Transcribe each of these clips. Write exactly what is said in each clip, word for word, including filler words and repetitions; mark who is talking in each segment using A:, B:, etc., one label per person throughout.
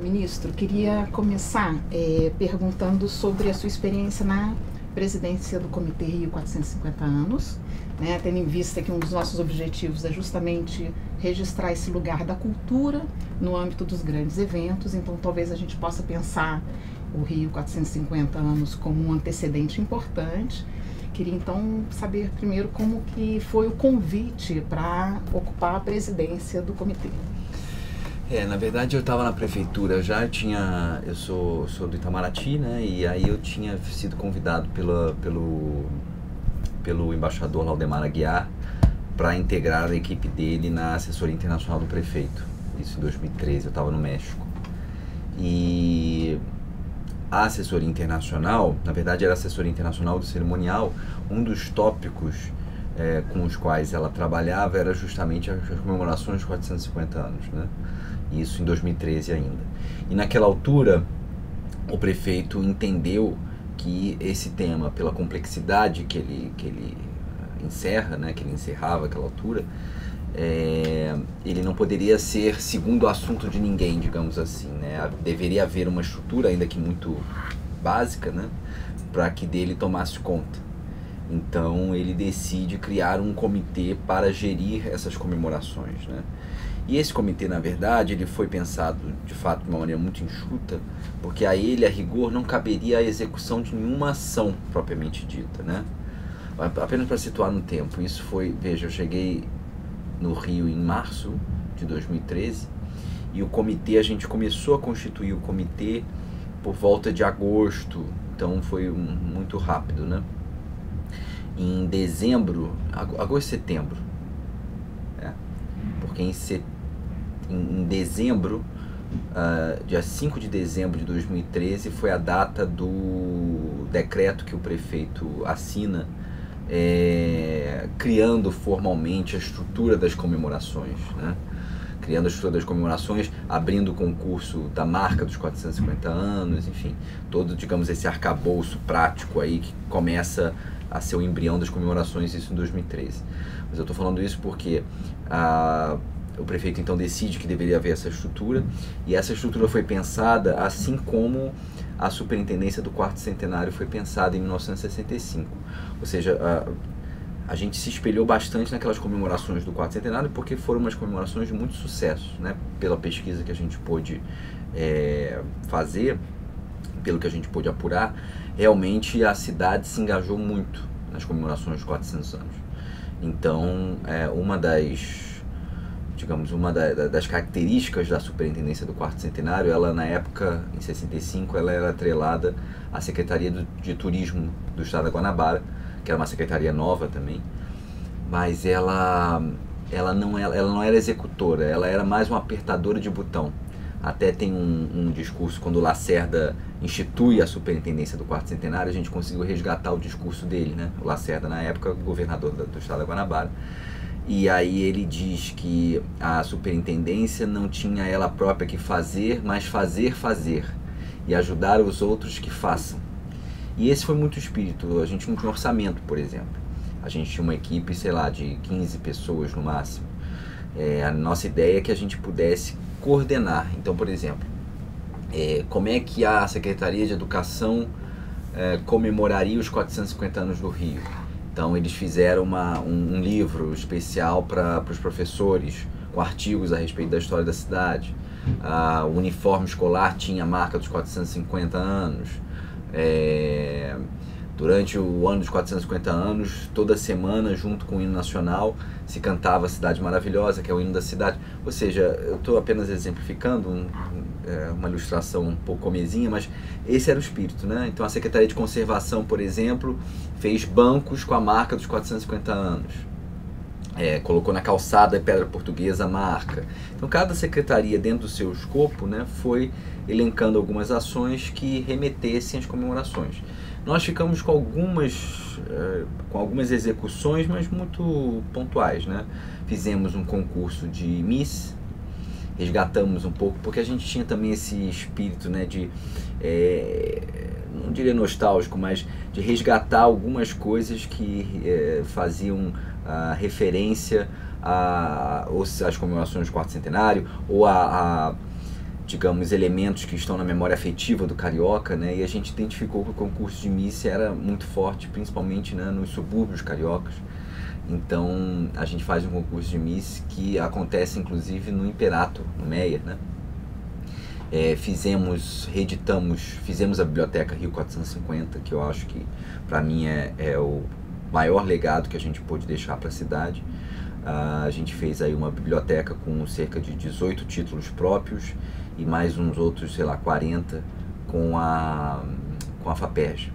A: Ministro, queria começar é, perguntando sobre a sua experiência na presidência do Comitê Rio quatrocentos e cinquenta anos, né, tendo em vista que um dos nossos objetivos é justamente registrar esse lugar da cultura no âmbito dos grandes eventos, então talvez a gente possa pensar o Rio quatrocentos e cinquenta anos como um antecedente importante. Queria então saber primeiro como que foi o convite para ocupar a presidência do comitê.
B: É, na verdade eu estava na prefeitura já, eu tinha, eu sou, sou do Itamaraty, né, e aí eu tinha sido convidado pela, pelo, pelo embaixador Laudemar Aguiar para integrar a equipe dele na assessoria internacional do prefeito, isso em dois mil e treze, eu estava no México. E a assessoria internacional, na verdade era a assessoria internacional do cerimonial, um dos tópicos é, com os quais ela trabalhava era justamente as comemorações dos quatrocentos e cinquenta anos, né? Isso em dois mil e treze ainda. E naquela altura, o prefeito entendeu que esse tema, pela complexidade que ele, que ele encerra, né, que ele encerrava àquela altura, é, ele não poderia ser segundo assunto de ninguém, digamos assim, né? Deveria haver uma estrutura, ainda que muito básica, né, para que dele tomasse conta. Então ele decide criar um comitê para gerir essas comemorações, né? E esse comitê, na verdade, ele foi pensado, de fato, de uma maneira muito enxuta, porque a ele, a rigor, não caberia a execução de nenhuma ação propriamente dita, né? Apenas para situar no tempo, isso foi, veja, eu cheguei no Rio em março de dois mil e treze, e o comitê, a gente começou a constituir o comitê por volta de agosto, então foi um, muito rápido, né? Em dezembro, agosto e setembro, né? Porque em setembro, em dezembro, uh, dia cinco de dezembro de dois mil e treze, foi a data do decreto que o prefeito assina, é, criando formalmente a estrutura das comemorações, né? Criando a estrutura das comemorações, abrindo o concurso da marca dos quatrocentos e cinquenta anos, enfim, todo, digamos, esse arcabouço prático aí que começa a ser o embrião das comemorações, isso em dois mil e treze. Mas eu estou falando isso porque a uh, o prefeito então decide que deveria haver essa estrutura, e essa estrutura foi pensada assim como a superintendência do quarto centenário foi pensada em mil novecentos e sessenta e cinco. Ou seja, a, a gente se espelhou bastante naquelas comemorações do quarto centenário porque foram umas comemorações de muito sucesso, né? Pela pesquisa que a gente pôde é, fazer, pelo que a gente pôde apurar, realmente a cidade se engajou muito nas comemorações dos quatrocentos anos. Então, é, uma das digamos, uma da, das características da superintendência do quarto centenário, ela na época, em sessenta e cinco, ela era atrelada à Secretaria do, de Turismo do Estado da Guanabara, que era uma secretaria nova também, mas ela, ela, não, ela, ela não era executora, ela era mais uma apertadora de botão. Até tem um, um discurso, quando o Lacerda institui a superintendência do quarto centenário, a gente conseguiu resgatar o discurso dele, né? O Lacerda, na época, governador do, do Estado da Guanabara. E aí ele diz que a superintendência não tinha ela própria que fazer, mas fazer, fazer. E ajudar os outros que façam. E esse foi muito o espírito. A gente não tinha orçamento, por exemplo. A gente tinha uma equipe, sei lá, de quinze pessoas no máximo. É, a nossa ideia é que a gente pudesse coordenar. Então, por exemplo, é, como é que a Secretaria de Educação é, comemoraria os quatrocentos e cinquenta anos do Rio? Então eles fizeram uma, um, um livro especial para os professores, com artigos a respeito da história da cidade. Ah, o uniforme escolar tinha a marca dos quatrocentos e cinquenta anos. É, durante o ano dos quatrocentos e cinquenta anos, toda semana, junto com o hino nacional, se cantava a Cidade Maravilhosa, que é o hino da cidade. Ou seja, eu estou apenas exemplificando um, é, uma ilustração um pouco comezinha, mas esse era o espírito, né? Então a Secretaria de Conservação, por exemplo, fez bancos com a marca dos quatrocentos e cinquenta anos. É, colocou na calçada Pedra Portuguesa a marca. Então cada secretaria, dentro do seu escopo, né, foi elencando algumas ações que remetessem às comemorações. Nós ficamos com algumas, é, com algumas execuções, mas muito pontuais, né? Fizemos um concurso de Miss, resgatamos um pouco, porque a gente tinha também esse espírito, né, de, é, não diria nostálgico, mas de resgatar algumas coisas que é, faziam a referência às comemorações do quarto centenário, ou a, a digamos, elementos que estão na memória afetiva do carioca, né? E a gente identificou que o concurso de Miss era muito forte, principalmente, né, nos subúrbios cariocas. Então a gente faz um concurso de Miss que acontece inclusive no Imperato, no Meia, né? É, fizemos, reeditamos, fizemos a Biblioteca Rio quatrocentos e cinquenta, que eu acho que para mim é, é o maior legado que a gente pôde deixar para a cidade. Uh, a gente fez aí uma biblioteca com cerca de dezoito títulos próprios e mais uns outros, sei lá, quarenta com a, com a FAPERJ.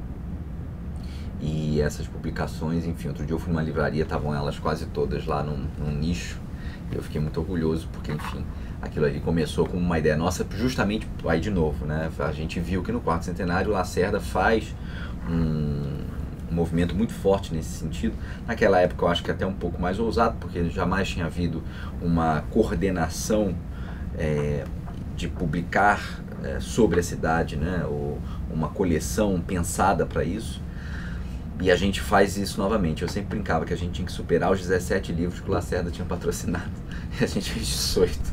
B: E essas publicações, enfim, outro dia eu fui numa livraria, estavam elas quase todas lá num, num nicho. Eu fiquei muito orgulhoso porque, enfim, aquilo ali começou como uma ideia nossa, justamente aí de novo, né? A gente viu que no quarto centenário o Lacerda faz um um movimento muito forte nesse sentido. Naquela época eu acho que até um pouco mais ousado, porque jamais tinha havido uma coordenação é, de publicar é, sobre a cidade, né, ou uma coleção pensada para isso. E a gente faz isso novamente. Eu sempre brincava que a gente tinha que superar os dezessete livros que o Lacerda tinha patrocinado. E a gente fez dezoito.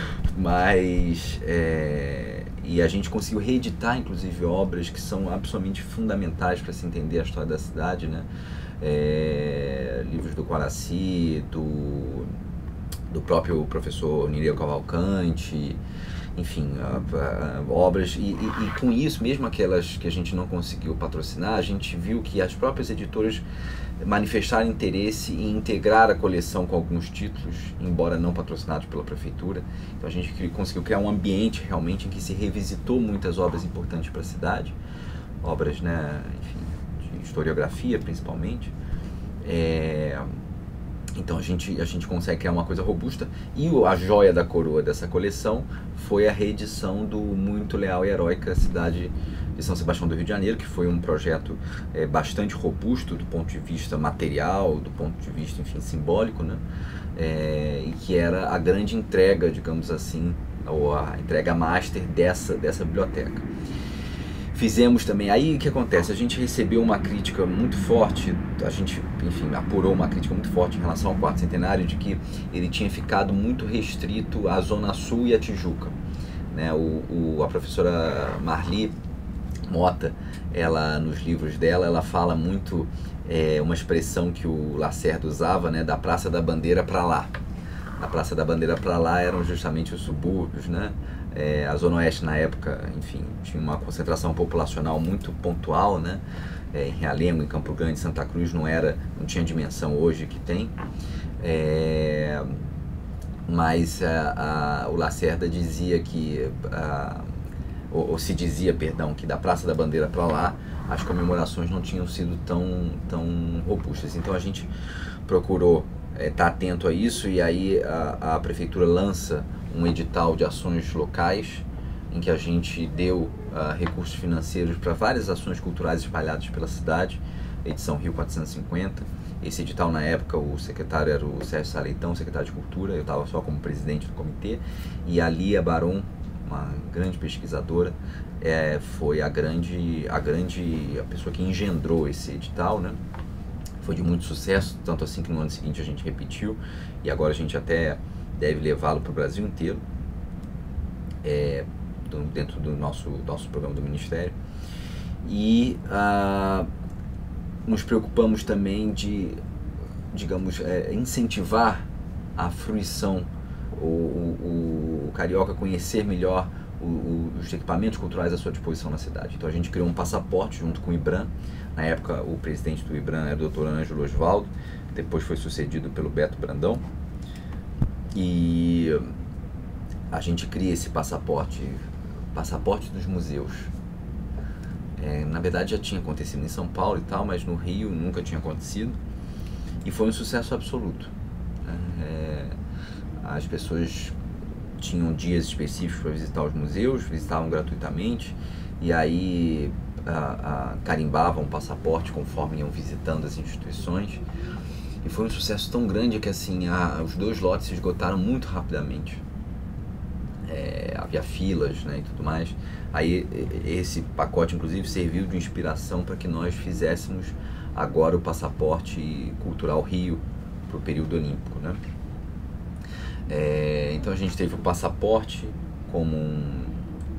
B: Mas... É... E a gente conseguiu reeditar, inclusive, obras que são absolutamente fundamentais para se entender a história da cidade, né? É... Livros do Guaraci, do, do próprio professor Nireu Cavalcante... Enfim, a, a, a, obras, e, e, e com isso, mesmo aquelas que a gente não conseguiu patrocinar, a gente viu que as próprias editoras manifestaram interesse em integrar a coleção com alguns títulos, embora não patrocinados pela prefeitura. Então a gente conseguiu criar um ambiente realmente em que se revisitou muitas obras importantes para a cidade, obras, né, enfim, de historiografia principalmente. É... Então a gente, a gente consegue criar uma coisa robusta, e a joia da coroa dessa coleção foi a reedição do Muito Leal e Heróica Cidade de São Sebastião do Rio de Janeiro, que foi um projeto é, bastante robusto do ponto de vista material, do ponto de vista, enfim, simbólico, né? É, e que era a grande entrega, digamos assim, ou a entrega master dessa, dessa biblioteca. Fizemos também, aí o que acontece, a gente recebeu uma crítica muito forte, a gente, enfim, apurou uma crítica muito forte em relação ao quarto centenário, de que ele tinha ficado muito restrito à Zona Sul e à Tijuca, né? O, o, a professora Marli Mota, ela, nos livros dela, ela fala muito, é, uma expressão que o Lacerda usava, né, da Praça da Bandeira para lá. A Praça da Bandeira para lá eram justamente os subúrbios, né? É, a Zona Oeste na época, enfim, tinha uma concentração populacional muito pontual, né? É, em Realengo, em Campo Grande, Santa Cruz não era, não tinha a dimensão hoje que tem. É, mas a, a, o Lacerda dizia que, a, ou, ou se dizia, perdão, que da Praça da Bandeira para lá as comemorações não tinham sido tão, tão robustas. Então a gente procurou estar é, tá atento a isso, e aí a, a prefeitura lança um edital de ações locais, em que a gente deu uh, recursos financeiros para várias ações culturais espalhadas pela cidade, edição Rio quatrocentos e cinquenta. Esse edital, na época, o secretário era o Sérgio Saleitão, secretário de Cultura, eu estava só como presidente do comitê, e a Lia Baron, uma grande pesquisadora, é, foi a grande, a grande a pessoa que engendrou esse edital, né? Foi de muito sucesso, tanto assim que no ano seguinte a gente repetiu, e agora a gente até deve levá-lo para o Brasil inteiro, é, do, dentro do nosso, nosso programa do Ministério. E ah, nos preocupamos também de, digamos, é, incentivar a fruição, o, o, o carioca conhecer melhor o, o, os equipamentos culturais à sua disposição na cidade. Então a gente criou um passaporte junto com o IBRAM. Na época o presidente do IBRAM era o doutor Ângelo Osvaldo, depois foi sucedido pelo Beto Brandão. E a gente cria esse passaporte, passaporte dos museus. É, na verdade já tinha acontecido em São Paulo e tal, mas no Rio nunca tinha acontecido. E foi um sucesso absoluto. É, as pessoas tinham dias específicos para visitar os museus, visitavam gratuitamente, e aí a, a, carimbavam o passaporte conforme iam visitando as instituições. E foi um sucesso tão grande que, assim, a, os dois lotes se esgotaram muito rapidamente. É, havia filas, né, e tudo mais. Aí esse pacote, inclusive, serviu de inspiração para que nós fizéssemos agora o passaporte cultural Rio para o período olímpico, né? É, então a gente teve o passaporte como um,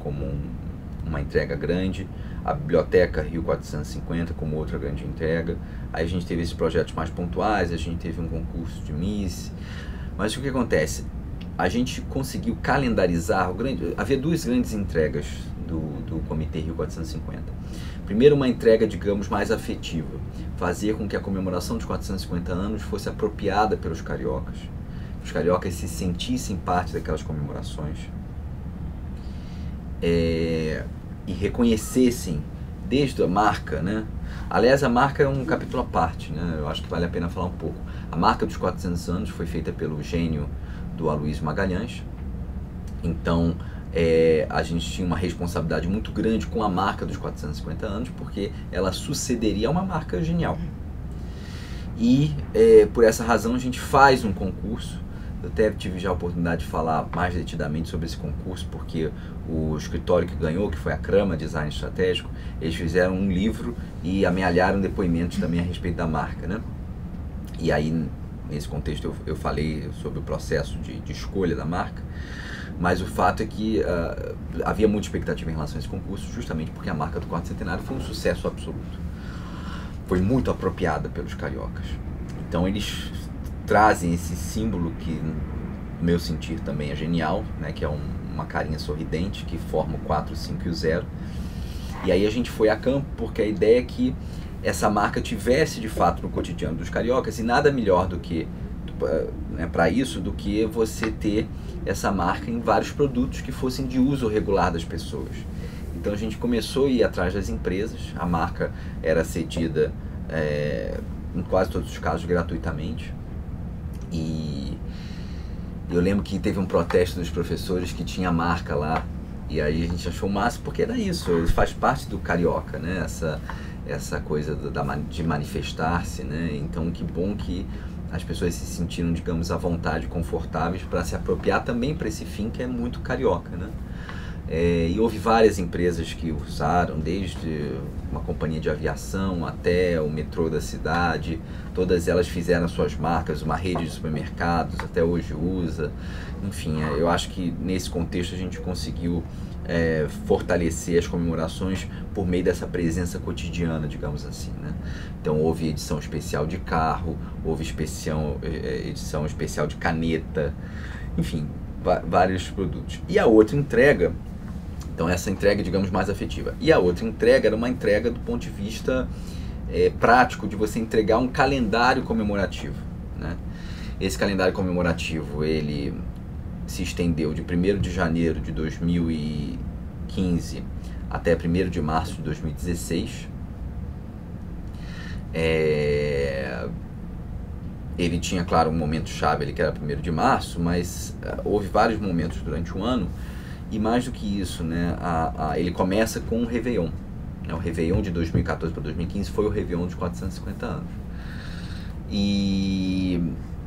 B: como um, uma entrega grande, a Biblioteca Rio quatrocentos e cinquenta como outra grande entrega. Aí a gente teve esses projetos mais pontuais, a gente teve um concurso de Miss. Mas o que acontece? A gente conseguiu calendarizar, o grande, havia duas grandes entregas do, do Comitê Rio quatrocentos e cinquenta. Primeiro, uma entrega, digamos, mais afetiva, fazer com que a comemoração dos quatrocentos e cinquenta anos fosse apropriada pelos cariocas, os cariocas se sentissem parte daquelas comemorações, é, e reconhecessem desde a marca, né? Aliás, a marca é um capítulo à parte, né? Eu acho que vale a pena falar um pouco. A marca dos quatrocentos anos foi feita pelo gênio do Aloysio Magalhães. Então, é, a gente tinha uma responsabilidade muito grande com a marca dos quatrocentos e cinquenta anos, porque ela sucederia a uma marca genial. E, é, por essa razão, a gente faz um concurso. Eu até tive já a oportunidade de falar mais detidamente sobre esse concurso, porque o escritório que ganhou, que foi a Crama Design Estratégico, eles fizeram um livro e amealharam depoimentos também a respeito da marca, né? E aí, nesse contexto, eu, eu falei sobre o processo de, de escolha da marca, mas o fato é que uh, havia muita expectativa em relação a esse concurso, justamente porque a marca do quarto centenário foi um sucesso absoluto. Foi muito apropriada pelos cariocas. Então, eles trazem esse símbolo que, no meu sentir, também é genial, né, que é um, uma carinha sorridente que forma o quatro, o cinco e o zero. E aí a gente foi a campo porque a ideia é que essa marca tivesse de fato no cotidiano dos cariocas, e nada melhor do que, né, para isso, do que você ter essa marca em vários produtos que fossem de uso regular das pessoas. Então a gente começou a ir atrás das empresas, a marca era cedida é, em quase todos os casos gratuitamente. E eu lembro que teve um protesto dos professores que tinha a marca lá, e aí a gente achou massa, porque era isso, faz parte do carioca, né? Essa, essa coisa da, de manifestar-se, né? Então, que bom que as pessoas se sentiram, digamos, à vontade, confortáveis para se apropriar também para esse fim que é muito carioca, né? É, e houve várias empresas que usaram, desde uma companhia de aviação até o metrô da cidade, todas elas fizeram suas marcas, uma rede de supermercados até hoje usa. Enfim, é, eu acho que nesse contexto a gente conseguiu é, fortalecer as comemorações por meio dessa presença cotidiana, digamos assim, né? Então houve edição especial de carro, houve especial, edição especial de caneta, enfim, vários produtos. E a outra entrega, então essa entrega, digamos, mais afetiva. E a outra entrega era uma entrega do ponto de vista é, prático, de você entregar um calendário comemorativo, né? Esse calendário comemorativo, ele se estendeu de primeiro de janeiro de dois mil e quinze até primeiro de março de dois mil e dezesseis. É... Ele tinha, claro, um momento chave, ele que era primeiro de março, mas uh, houve vários momentos durante o ano. E mais do que isso, né, a, a, ele começa com o Réveillon. Né, o Réveillon de dois mil e quatorze para dois mil e quinze foi o Réveillon dos quatrocentos e cinquenta anos. E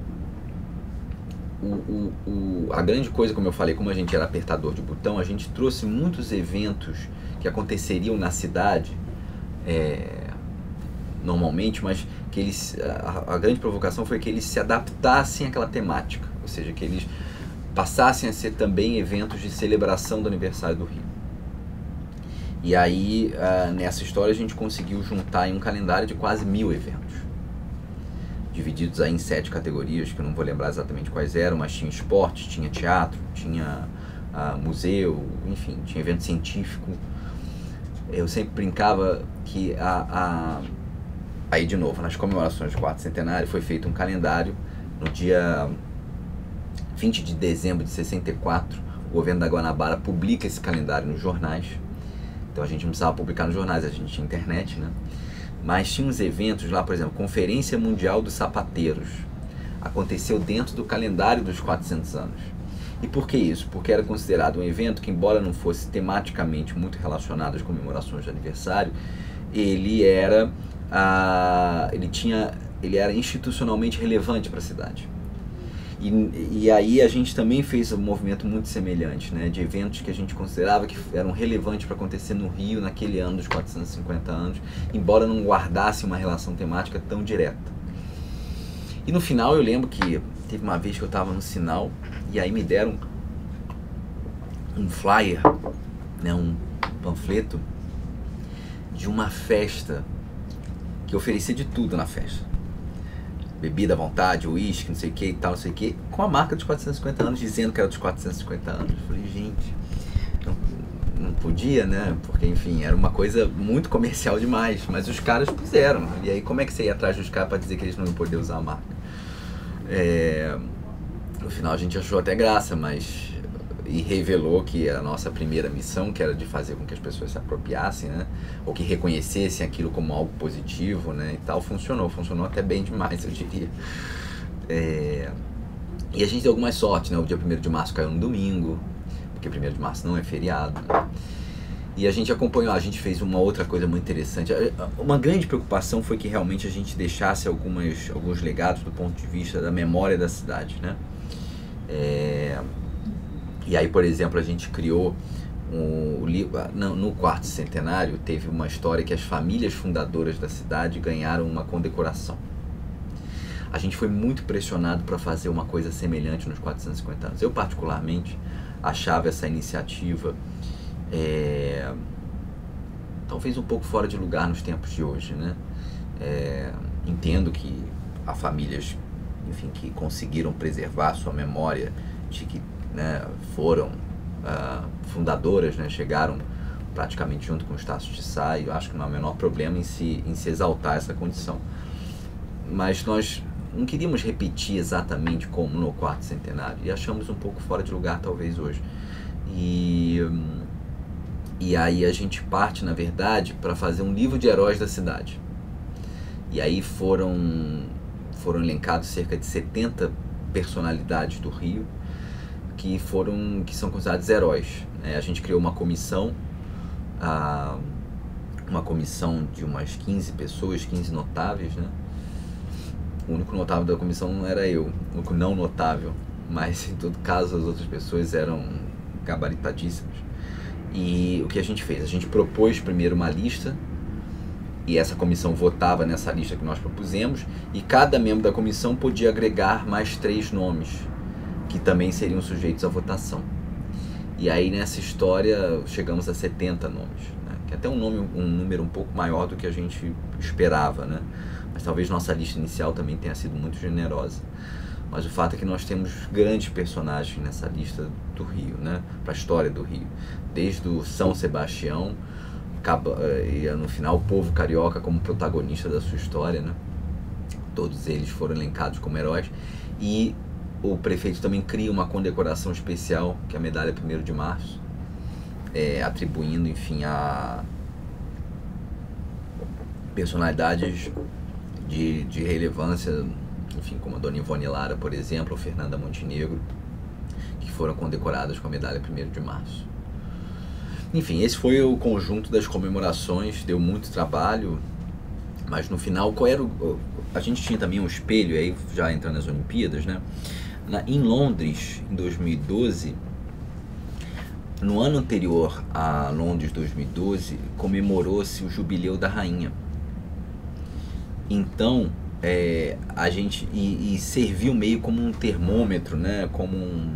B: o, o, o, a grande coisa, como eu falei, como a gente era apertador de botão, a gente trouxe muitos eventos que aconteceriam na cidade, é, normalmente, mas que eles, a, a grande provocação foi que eles se adaptassem àquela temática, ou seja, que eles passassem a ser também eventos de celebração do aniversário do Rio. E aí, uh, nessa história, a gente conseguiu juntar em um calendário de quase mil eventos, divididos aí em sete categorias, que eu não vou lembrar exatamente quais eram, mas tinha esporte, tinha teatro, tinha uh, museu, enfim, tinha evento científico. Eu sempre brincava que, a, a, aí de novo, nas comemorações do quarto centenário, foi feito um calendário no dia vinte de dezembro de sessenta e quatro, o governo da Guanabara publica esse calendário nos jornais. Então a gente não precisava publicar nos jornais, a gente tinha internet, né? Mas tinha uns eventos lá, por exemplo, Conferência Mundial dos Sapateiros. Aconteceu dentro do calendário dos quatrocentos anos. E por que isso? Porque era considerado um evento que, embora não fosse tematicamente muito relacionado às comemorações de aniversário, ele era, ah, ele tinha, ele era institucionalmente relevante para a cidade. E, e aí a gente também fez um movimento muito semelhante, né, de eventos que a gente considerava que eram relevantes para acontecer no Rio naquele ano dos quatrocentos e cinquenta anos, embora não guardasse uma relação temática tão direta. E no final eu lembro que teve uma vez que eu estava no Sinal e aí me deram um flyer né, um panfleto de uma festa que oferecia de tudo na festa. Bebida à vontade, uísque, não sei o que e tal, não sei o que, com a marca dos quatrocentos e cinquenta anos, dizendo que era dos quatrocentos e cinquenta anos. Eu falei, gente, não, não podia, né? Porque, enfim, era uma coisa muito comercial demais, mas os caras puseram. E aí, como é que você ia atrás dos caras para dizer que eles não iam poder usar a marca? É, no final, a gente achou até graça, mas... e revelou que a nossa primeira missão, que era de fazer com que as pessoas se apropriassem, né, ou que reconhecessem aquilo como algo positivo, né, e tal, funcionou, funcionou até bem demais, eu diria. É... E a gente deu algumas sortes, né, o dia primeiro de março caiu no domingo, porque primeiro de março não é feriado, né? E a gente acompanhou, a gente fez uma outra coisa muito interessante. Uma grande preocupação foi que realmente a gente deixasse algumas, alguns legados do ponto de vista da memória da cidade, né. É... E aí, por exemplo, a gente criou um, no, no quarto centenário, teve uma história que as famílias fundadoras da cidade ganharam uma condecoração. A gente foi muito pressionado para fazer uma coisa semelhante nos quatrocentos e cinquenta anos. Eu, particularmente, achava essa iniciativa é, talvez um pouco fora de lugar nos tempos de hoje, né? É, entendo que há famílias, enfim, que conseguiram preservar sua memória de que, né, foram uh, fundadoras, né, chegaram praticamente junto com os Tasso de Sá, e eu acho que não há o menor problema em se, em se exaltar essa condição. Mas nós não queríamos repetir exatamente como no quarto centenário, e achamos um pouco fora de lugar talvez hoje. E, e aí a gente parte, na verdade, para fazer um livro de heróis da cidade. E aí foram, foram elencados cerca de setenta personalidades do Rio, que foram, que são considerados heróis. É, a gente criou uma comissão, ah, uma comissão de umas quinze pessoas, quinze notáveis, né? O único notável da comissão não era eu, o único não notável, mas em todo caso as outras pessoas eram gabaritadíssimas. E o que a gente fez? A gente propôs primeiro uma lista, e essa comissão votava nessa lista que nós propusemos, e cada membro da comissão podia agregar mais três nomes, que também seriam sujeitos à votação. E aí nessa história chegamos a setenta nomes, né? Que é até um, nome, um número um pouco maior do que a gente esperava, né? Mas talvez nossa lista inicial também tenha sido muito generosa. Mas o fato é que nós temos grandes personagens nessa lista do Rio, né? Para a história do Rio. Desde o São Sebastião, e no final o povo carioca como protagonista da sua história, né? Todos eles foram elencados como heróis. E o prefeito também cria uma condecoração especial, que é a medalha primeiro de março, é, atribuindo, enfim, a personalidades de, de relevância, enfim, como a Dona Ivone Lara, por exemplo, ou Fernanda Montenegro, que foram condecoradas com a medalha primeiro de março. Enfim, esse foi o conjunto das comemorações, deu muito trabalho, mas no final, qual era o... a gente tinha também um espelho, aí já entrando nas Olimpíadas, né? Na, em Londres, em dois mil e doze, no ano anterior a Londres dois mil e doze, comemorou-se o Jubileu da Rainha. Então, é, a gente, e, e serviu meio como um termômetro, né? Como um,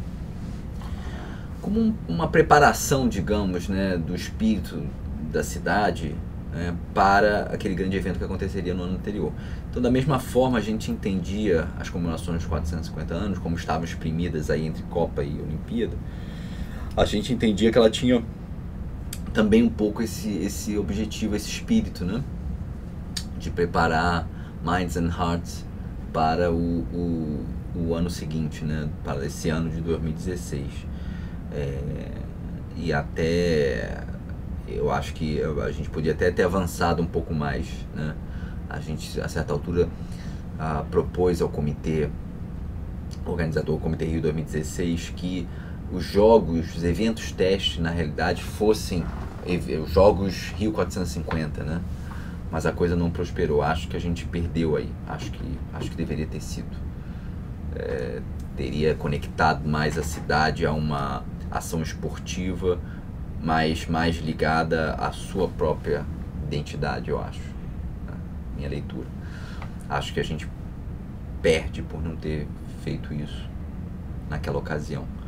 B: como um, uma preparação, digamos, né, do espírito da cidade, né, para aquele grande evento que aconteceria no ano anterior. Então, da mesma forma, a gente entendia as comemorações dos quatrocentos e cinquenta anos, como estavam exprimidas aí entre Copa e Olimpíada, a gente entendia que ela tinha também um pouco esse, esse objetivo, esse espírito, né, de preparar minds and hearts para o, o, o ano seguinte, né, para esse ano de dois mil e dezesseis. É, e até... eu acho que a gente podia até ter avançado um pouco mais, né? A gente, a certa altura, ah, propôs ao comitê organizador, o Comitê Rio dois mil e dezesseis, que os jogos, os eventos teste, na realidade, fossem os Jogos Rio quatrocentos e cinquenta, né? Mas a coisa não prosperou. Acho que a gente perdeu aí. Acho que, acho que deveria ter sido. É, teria conectado mais a cidade a uma ação esportiva, mas mais ligada à sua própria identidade, eu acho, né? Minha leitura. Acho que a gente perde por não ter feito isso naquela ocasião.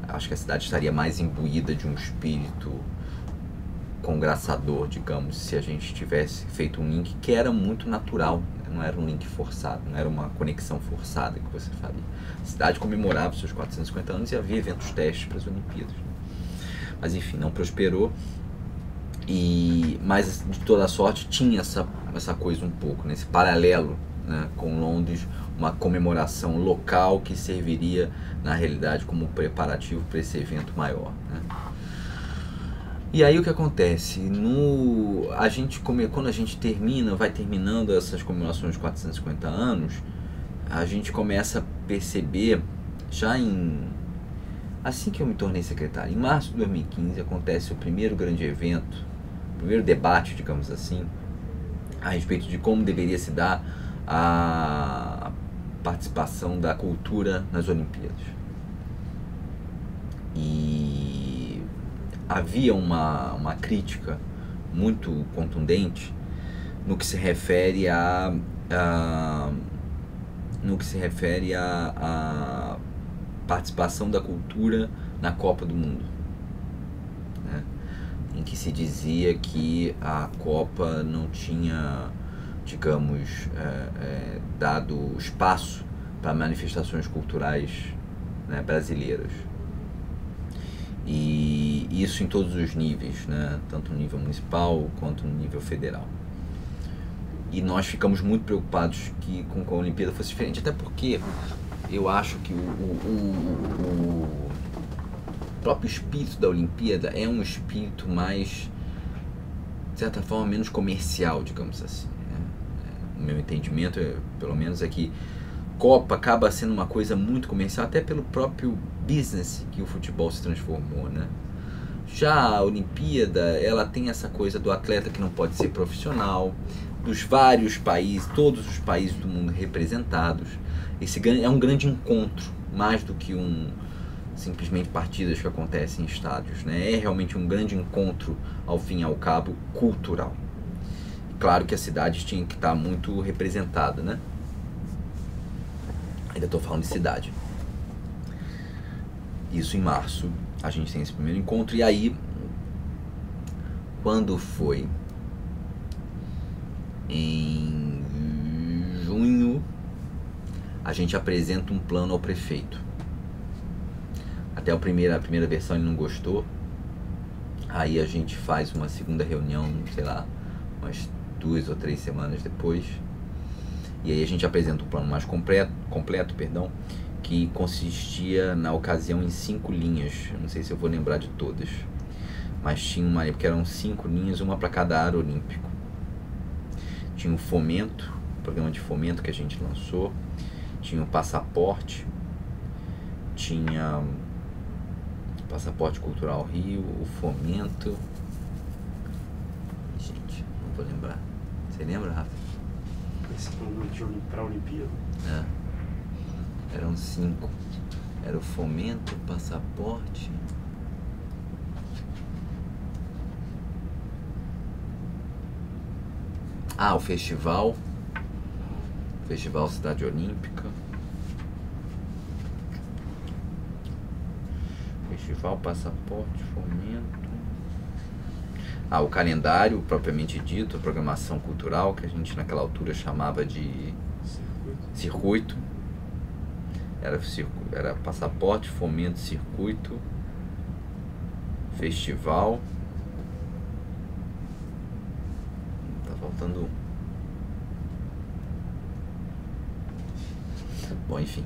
B: acho que a cidade estaria mais imbuída de um espírito congraçador, digamos, se a gente tivesse feito um link que era muito natural, né? Não era um link forçado, não era uma conexão forçada que você faria. A cidade comemorava os seus quatrocentos e cinquenta anos e havia eventos testes para as Olimpíadas. Mas enfim, não prosperou. E, mas de toda sorte tinha essa, essa coisa um pouco, né? Esse paralelo, né, com Londres, uma comemoração local que serviria na realidade como preparativo para esse evento maior, né? E aí o que acontece? No, a gente come, quando a gente termina, vai terminando essas comemorações de quatrocentos e cinquenta anos, a gente começa a perceber, já em assim que eu me tornei secretário, em março de dois mil e quinze, acontece o primeiro grande evento, o primeiro debate, digamos assim, a respeito de como deveria se dar a participação da cultura nas Olimpíadas. E havia uma, uma crítica muito contundente no que se refere a, a no que se refere a, a participação da cultura na Copa do Mundo, né? Em que se dizia que a Copa não tinha, digamos, é, é, dado espaço para manifestações culturais, né, brasileiras. E isso em todos os níveis, né, tanto no nível municipal quanto no nível federal. E nós ficamos muito preocupados que, com que a Olimpíada fosse diferente, até porque eu acho que o, o, o, o próprio espírito da Olimpíada é um espírito mais, de certa forma, menos comercial, digamos assim, né? O meu entendimento, é, pelo menos, é que Copa acaba sendo uma coisa muito comercial, até pelo próprio business que o futebol se transformou, né? Já a Olimpíada, ela tem essa coisa do atleta que não pode ser profissional, dos vários países, todos os países do mundo representados. Esse é um grande encontro, mais do que um simplesmente partidas que acontecem em estádios, né? É realmente um grande encontro, ao fim e ao cabo, cultural. Claro que a cidade tinha que estar muito representada, né? Ainda estou falando de cidade. Isso em março, a gente tem esse primeiro encontro. E aí, quando foi em junho, a gente apresenta um plano ao prefeito. Até a primeira, a primeira versão ele não gostou. Aí a gente faz uma segunda reunião, sei lá, umas duas ou três semanas depois. E aí a gente apresenta um plano mais completo, completo, perdão, que consistia na ocasião em cinco linhas. Eu não sei se eu vou lembrar de todas, mas tinha uma, porque eram cinco linhas, uma para cada aro olímpico. Tinha o fomento, o programa de fomento que a gente lançou, tinha o passaporte, tinha o passaporte cultural Rio, o fomento. Gente, não vou lembrar. Você lembra, Rafa?
C: Esse plano para a Olimpíada?
B: É. Eram cinco. Era o fomento, o passaporte. Ah, o festival. Festival Cidade Olímpica. Festival, passaporte, fomento. Ah, o calendário propriamente dito, a programação cultural, que a gente naquela altura chamava de circuito. circuito. Era, era passaporte, fomento, circuito, festival. Tá faltando um. Bom, enfim.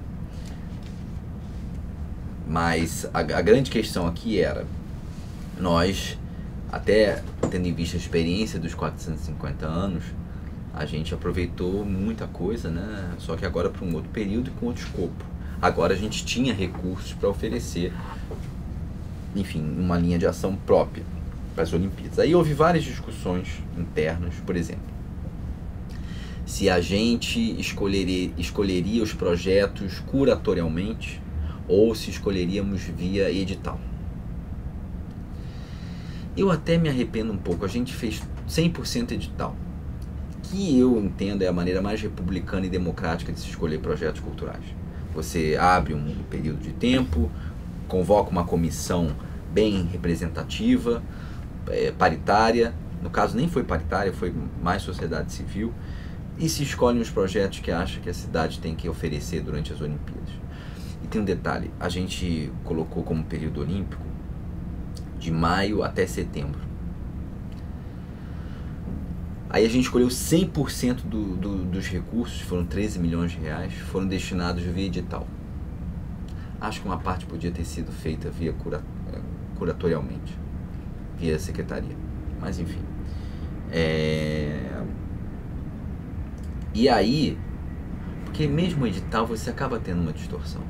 B: Mas a, a grande questão aqui era, nós, até tendo em vista a experiência dos quatrocentos e cinquenta anos, a gente aproveitou muita coisa, né? Só que agora para um outro período e com outro escopo. Agora a gente tinha recursos para oferecer, enfim, uma linha de ação própria para as Olimpíadas. Aí houve várias discussões internas, por exemplo, se a gente escolheria, escolheria os projetos curatorialmente ou se escolheríamos via edital. Eu até me arrependo um pouco, a gente fez cem por cento edital, que eu entendo é a maneira mais republicana e democrática de se escolher projetos culturais. Você abre um período de tempo, convoca uma comissão bem representativa, é, paritária, no caso nem foi paritária, foi mais sociedade civil, e se escolhem os projetos que acha que a cidade tem que oferecer durante as Olimpíadas. E tem um detalhe, a gente colocou como período olímpico de maio até setembro. Aí a gente escolheu cem por cento do, do, dos recursos, foram treze milhões de reais, foram destinados via edital. Acho que uma parte podia ter sido feita via cura, curatorialmente, via secretaria, mas enfim. É... E aí, porque mesmo o edital você acaba tendo uma distorção.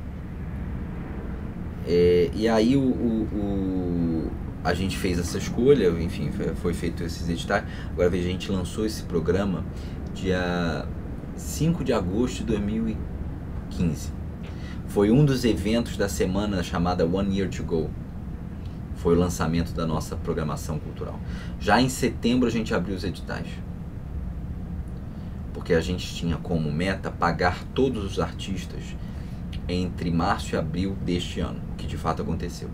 B: É, e aí o, o, o, a gente fez essa escolha, enfim, foi, foi feito esses editais. Agora veja, a gente lançou esse programa dia cinco de agosto de dois mil e quinze. Foi um dos eventos da semana chamada One Year to Go. Foi o lançamento da nossa programação cultural. Já em setembro a gente abriu os editais. Porque a gente tinha como meta pagar todos os artistas entre março e abril deste ano, o que de fato aconteceu.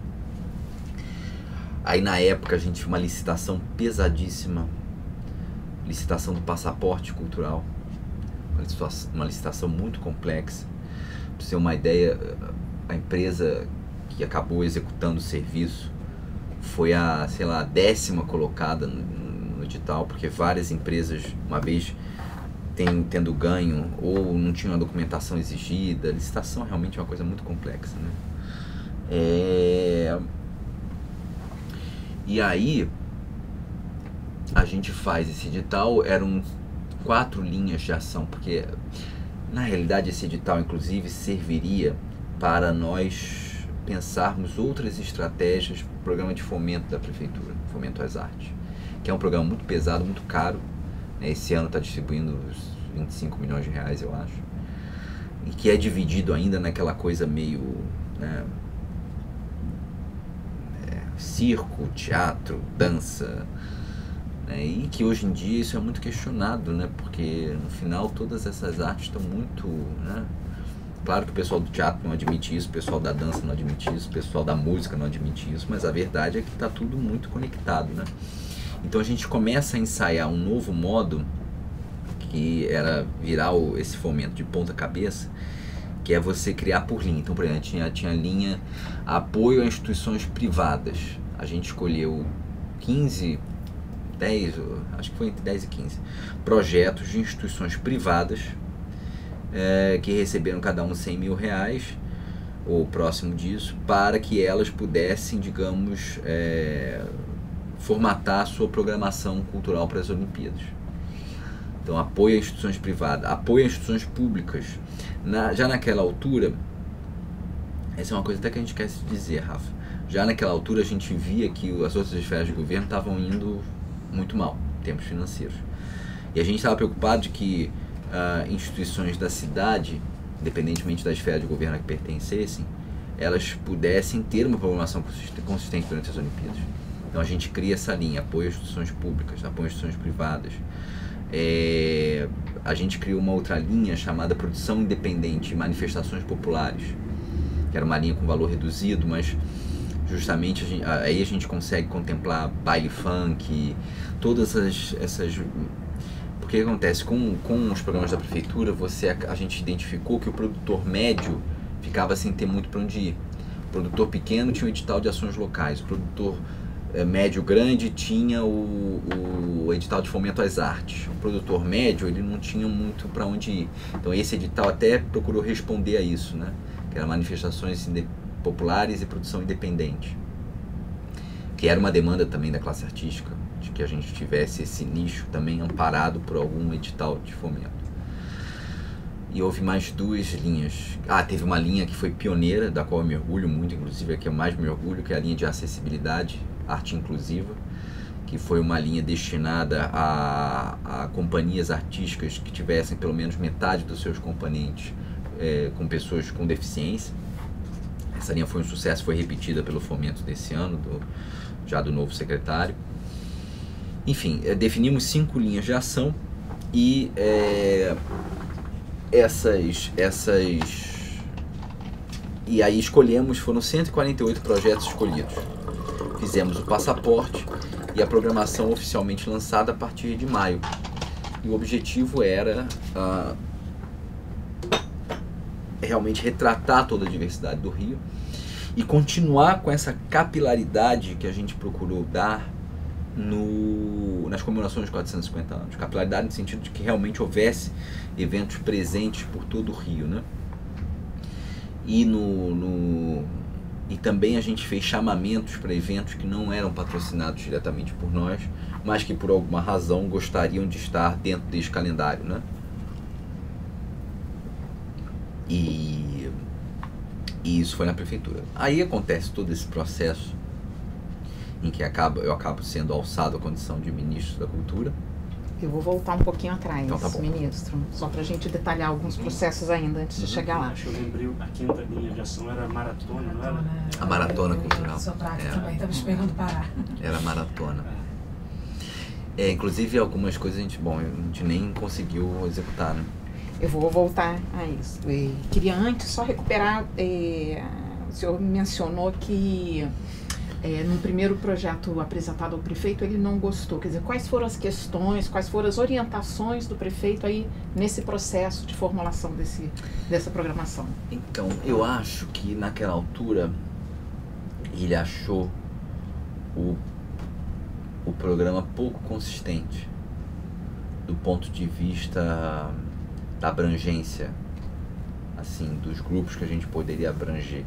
B: Aí na época a gente tinha uma licitação pesadíssima, licitação do passaporte cultural, uma licitação, uma licitação muito complexa. Para você ter uma ideia, a empresa que acabou executando o serviço foi a, sei lá, décima colocada no, no edital, porque várias empresas, uma vez tem, tendo ganho, ou não tinha a documentação exigida. A licitação realmente é uma coisa muito complexa, né? É... E aí, a gente faz esse edital, eram quatro linhas de ação, porque na realidade esse edital inclusive serviria para nós pensarmos outras estratégias para o programa de fomento da prefeitura, Fomento às Artes, que é um programa muito pesado, muito caro. Esse ano está distribuindo uns vinte e cinco milhões de reais, eu acho, e que é dividido ainda naquela coisa meio, né, é, circo, teatro, dança, né, e que hoje em dia isso é muito questionado, né, porque no final todas essas artes estão muito, né, claro que o pessoal do teatro não admite isso, o pessoal da dança não admite isso, o pessoal da música não admite isso, mas a verdade é que está tudo muito conectado, né? Então a gente começa a ensaiar um novo modo, que era virar o, esse fomento de ponta cabeça, que é você criar por linha. Então, por exemplo, tinha, tinha a linha apoio a instituições privadas. A gente escolheu quinze, dez, acho que foi entre dez e quinze projetos de instituições privadas, é, que receberam cada um cem mil reais, ou próximo disso, para que elas pudessem, digamos, é, formatar a sua programação cultural para as Olimpíadas. Então, apoio a instituições privadas, apoio a instituições públicas. Na, já naquela altura, essa é uma coisa até que a gente quer se dizer, Rafa, já naquela altura a gente via que as outras esferas de governo estavam indo muito mal, em termos financeiros. E a gente estava preocupado de que uh, instituições da cidade, independentemente da esfera de governo a que pertencessem, elas pudessem ter uma programação consistente durante as Olimpíadas. Então a gente cria essa linha, apoio a instituições públicas, apoio a instituições privadas. É, a gente criou uma outra linha chamada produção independente e manifestações populares, que era uma linha com valor reduzido, mas justamente a gente, aí a gente consegue contemplar baile funk, todas as, essas... Porque o que acontece com, com os programas da prefeitura, você, a, a gente identificou que o produtor médio ficava sem ter muito para onde ir. O produtor pequeno tinha o edital de ações locais, o produtor médio grande tinha o, o edital de fomento às artes. O produtor médio, ele não tinha muito para onde ir. Então esse edital até procurou responder a isso, né? Que era manifestações populares e produção independente, que era uma demanda também da classe artística, de que a gente tivesse esse nicho também amparado por algum edital de fomento. E houve mais duas linhas. Ah, teve uma linha que foi pioneira, da qual eu me orgulho muito, inclusive é que eu mais me orgulho, que é a linha de acessibilidade, arte inclusiva, que foi uma linha destinada a, a companhias artísticas que tivessem pelo menos metade dos seus componentes é, com pessoas com deficiência. Essa linha foi um sucesso, foi repetida pelo fomento desse ano, do, já do novo secretário. Enfim, é, definimos cinco linhas de ação e é, essas, essas e aí escolhemos, foram cento e quarenta e oito projetos escolhidos. Fizemos o passaporte e a programação oficialmente lançada a partir de maio. E o objetivo era uh, realmente retratar toda a diversidade do Rio e continuar com essa capilaridade que a gente procurou dar no, nas comemorações dos quatrocentos e cinquenta anos. Capilaridade no sentido de que realmente houvesse eventos presentes por todo o Rio, né? E, no, no, e também a gente fez chamamentos para eventos que não eram patrocinados diretamente por nós, mas que por alguma razão gostariam de estar dentro desse calendário, né? E, e isso foi na prefeitura. Aí acontece todo esse processo em que acaba, eu acabo sendo alçado à condição de ministro da Cultura.
A: Eu vou voltar um pouquinho atrás,
B: então, tá
A: ministro, só para a gente detalhar alguns processos ainda antes de chegar lá.
C: Acho que eu lembrei, a quinta linha de ação era a maratona, não era?
B: A maratona cultural.
D: Sopraque também, estava esperando parar.
B: Era a maratona. É, inclusive algumas coisas a gente, bom, a gente nem conseguiu executar, né?
A: Eu vou voltar a isso. E queria antes só recuperar, é, o senhor mencionou que é, no primeiro projeto apresentado ao prefeito ele não gostou. Quer dizer, quais foram as questões, quais foram as orientações do prefeito aí nesse processo de formulação desse, dessa programação?
B: Então, eu acho que naquela altura ele achou o, o programa pouco consistente do ponto de vista da abrangência, assim, dos grupos que a gente poderia abranger.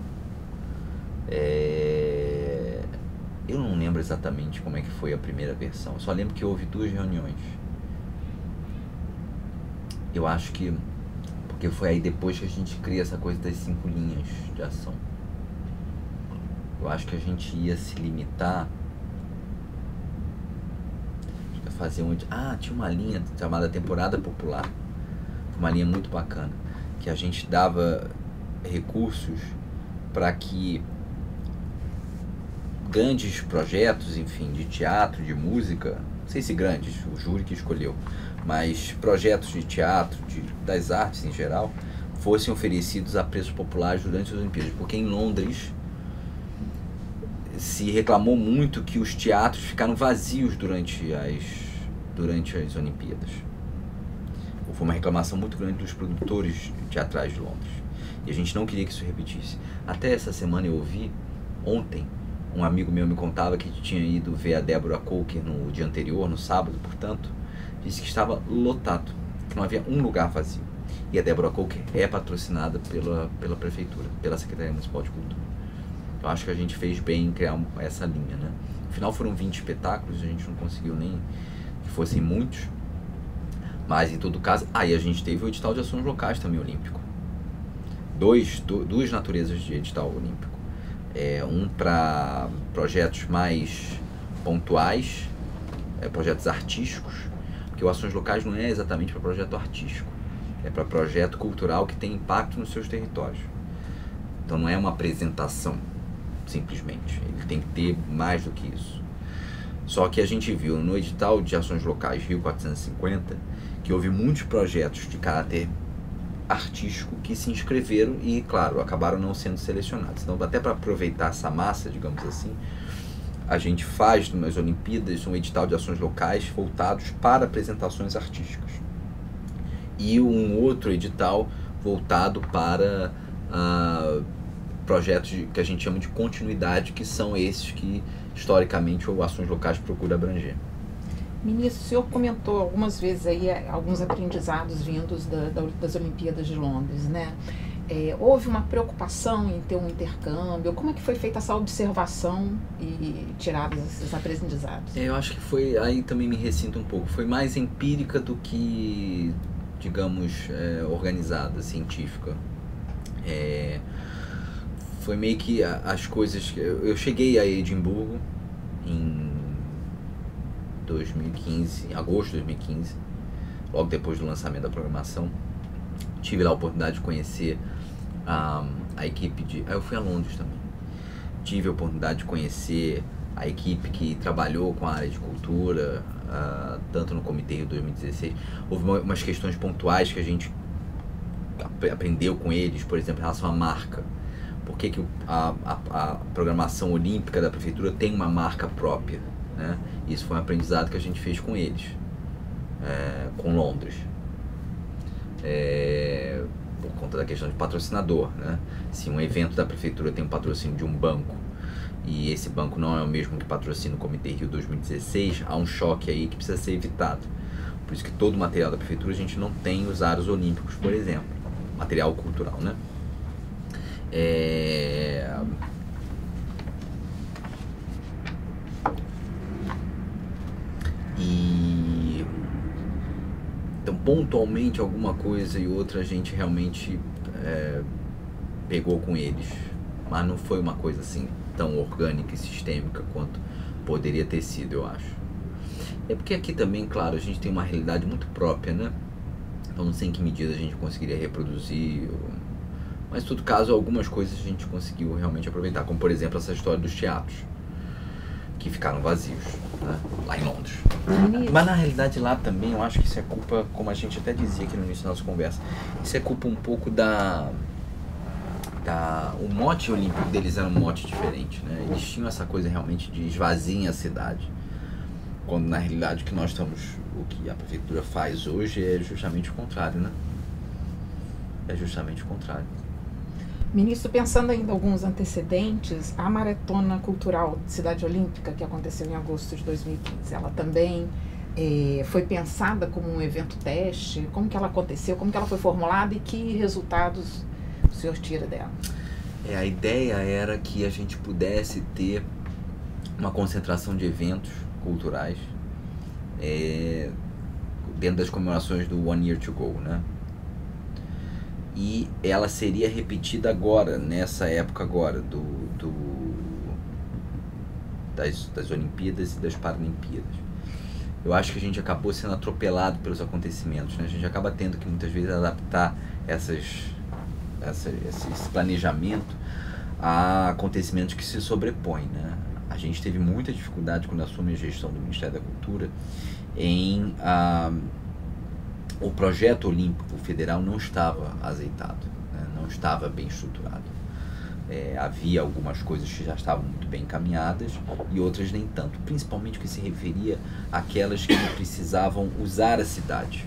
B: É... Eu não lembro exatamente como é que foi a primeira versão, eu só lembro que houve duas reuniões. Eu acho que, porque foi aí depois que a gente cria essa coisa das cinco linhas de ação. Eu acho que a gente ia se limitar a fazer onde... Ah, tinha uma linha chamada Temporada Popular. Uma linha muito bacana, que a gente dava recursos para que grandes projetos, enfim, de teatro, de música, não sei se grandes, o júri que escolheu, mas projetos de teatro, de, das artes em geral, fossem oferecidos a preços populares durante as Olimpíadas, porque em Londres se reclamou muito que os teatros ficaram vazios durante as, durante as Olimpíadas. Foi uma reclamação muito grande dos produtores teatrais de Londres. E a gente não queria que isso repetisse. Até essa semana eu ouvi, ontem, um amigo meu me contava que tinha ido ver a Deborah Coker no dia anterior, no sábado, portanto, disse que estava lotado, que não havia um lugar vazio. E a Deborah Coker é patrocinada pela, pela prefeitura, pela Secretaria Municipal de Cultura. Eu acho que a gente fez bem em criar essa linha, né? Afinal foram vinte espetáculos, a gente não conseguiu nem que fossem muitos. Mas, em todo caso, aí a gente teve o edital de ações locais também olímpico. Dois, do, duas naturezas de edital olímpico. É, um para projetos mais pontuais, é, projetos artísticos, porque o Ações Locais não é exatamente para projeto artístico, é para projeto cultural que tem impacto nos seus territórios. Então não é uma apresentação, simplesmente. Ele tem que ter mais do que isso. Só que a gente viu no edital de ações locais Rio quatrocentos e cinquenta que houve muitos projetos de caráter artístico que se inscreveram e, claro, acabaram não sendo selecionados. Então, até para aproveitar essa massa, digamos assim, a gente faz nas Olimpíadas um edital de ações locais voltados para apresentações artísticas. E um outro edital voltado para uh, projetos de, que a gente chama de continuidade, que são esses que, historicamente, o Ações Locais procura abranger.
A: Ministro, o senhor comentou algumas vezes aí alguns aprendizados vindos da, da, das Olimpíadas de Londres, né? É, houve uma preocupação em ter um intercâmbio? Como é que foi feita essa observação e tirados esses aprendizados?
B: É, eu acho que foi, aí também me ressinto um pouco, foi mais empírica do que, digamos, é, organizada, científica. É, foi meio que as coisas... Eu, eu cheguei a Edimburgo em dois mil e quinze, em agosto de dois mil e quinze, logo depois do lançamento da programação. Tive lá a oportunidade de conhecer a, a equipe de... Aí eu fui a Londres também. Tive a oportunidade de conhecer a equipe que trabalhou com a área de cultura, uh, tanto no Comitê Rio dois mil e dezesseis. Houve uma, umas questões pontuais que a gente ap- aprendeu com eles, por exemplo, em relação à marca. por que, que a, a, a programação olímpica da prefeitura tem uma marca própria, né? Isso foi um aprendizado que a gente fez com eles, é, com Londres, é, por conta da questão de patrocinador, né? Se um evento da prefeitura tem um patrocínio de um banco e esse banco não é o mesmo que patrocina o Comitê Rio dois mil e dezesseis, há um choque aí que precisa ser evitado. Por isso que todo o material da prefeitura a gente não tem os aros olímpicos, por exemplo, material cultural, né? É... E então pontualmente alguma coisa e outra a gente realmente é, pegou com eles, mas não foi uma coisa assim tão orgânica e sistêmica quanto poderia ter sido, eu acho. É porque aqui também, claro, a gente tem uma realidade muito própria, né? Então não sei em que medida a gente conseguiria reproduzir, mas em todo caso algumas coisas a gente conseguiu realmente aproveitar, como por exemplo essa história dos teatros, que ficaram vazios, né? Lá em Londres.
A: Ministro.
B: Mas na realidade lá também eu acho que isso é culpa, como a gente até dizia aqui no início da nossa conversa, isso é culpa um pouco da... da o mote olímpico deles era um mote diferente, né? Eles tinham essa coisa realmente de esvaziem a cidade, quando na realidade o que nós estamos, o que a prefeitura faz hoje é justamente o contrário, né? É justamente o contrário.
A: Ministro, pensando ainda em alguns antecedentes, a Maratona Cultural de Cidade Olímpica, que aconteceu em agosto de dois mil e quinze, ela também eh, foi pensada como um evento teste? Como que ela aconteceu? Como que ela foi formulada e que resultados o senhor tira dela?
B: É, a ideia era que a gente pudesse ter uma concentração de eventos culturais é, dentro das comemorações do One Year to Go, né? E ela seria repetida agora, nessa época agora, do, do, das, das Olimpíadas e das Paralimpíadas. Eu acho que a gente acabou sendo atropelado pelos acontecimentos, né? A gente acaba tendo que muitas vezes adaptar essas, essa, esse planejamento a acontecimentos que se sobrepõem, né? A gente teve muita dificuldade quando assume a gestão do Ministério da Cultura em... Ah, o projeto olímpico federal não estava azeitado, né? Não estava bem estruturado. É, havia algumas coisas que já estavam muito bem encaminhadas e outras nem tanto, principalmente o que se referia àquelas que precisavam usar a cidade.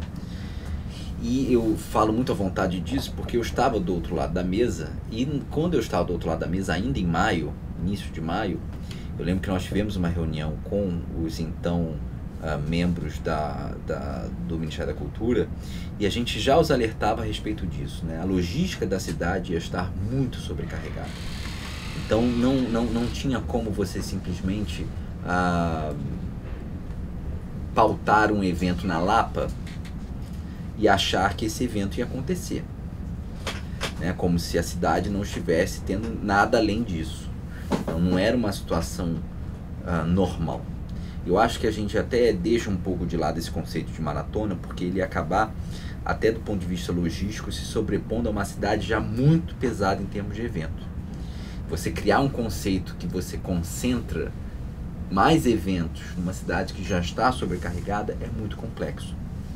B: E eu falo muito à vontade disso porque eu estava do outro lado da mesa e quando eu estava do outro lado da mesa, ainda em maio, início de maio, eu lembro que nós tivemos uma reunião com os então Uh, membros da, da, do Ministério da Cultura e a gente já os alertava a respeito disso, né? A logística da cidade ia estar muito sobrecarregada. Então não, não, não tinha como você simplesmente uh, pautar um evento na Lapa e achar que esse evento ia acontecer, né? Como se a cidade não estivesse tendo nada além disso. Então não era uma situação uh, normal. Eu acho que a gente até deixa um pouco de lado esse conceito de maratona, porque ele ia acabar, até do ponto de vista logístico, se sobrepondo a uma cidade já muito pesada em termos de evento. Você criar um conceito que você concentra mais eventos numa cidade que já está sobrecarregada é muito complexo.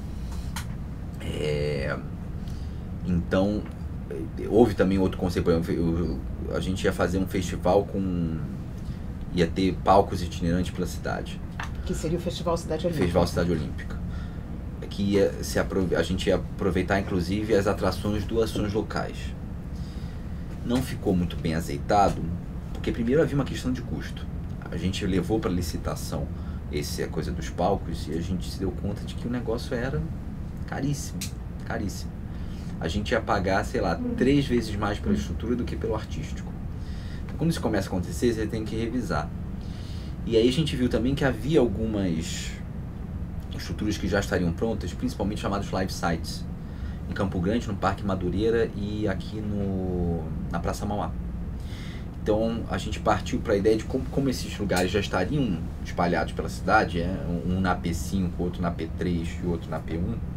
B: É... Então, houve também outro conceito, por exemplo, a gente ia fazer um festival com... ia ter palcos itinerantes pela cidade.
A: Que seria o Festival Cidade Olímpica.
B: Festival Cidade Olímpica. Que ia se aprove... a gente ia aproveitar, inclusive, as atrações do Ações Locais. Não ficou muito bem azeitado, porque primeiro havia uma questão de custo. A gente levou para licitação esse, a coisa dos palcos e a gente se deu conta de que o negócio era caríssimo, caríssimo. A gente ia pagar, sei lá, três vezes mais pela estrutura do que pelo artístico. Então, quando isso começa a acontecer, você tem que revisar. E aí a gente viu também que havia algumas estruturas que já estariam prontas, principalmente chamadas live sites, em Campo Grande, no Parque Madureira e aqui no, na Praça Mauá. Então a gente partiu para a ideia de como, como esses lugares já estariam espalhados pela cidade, é, um na P cinco, outro na P três e outro na P um.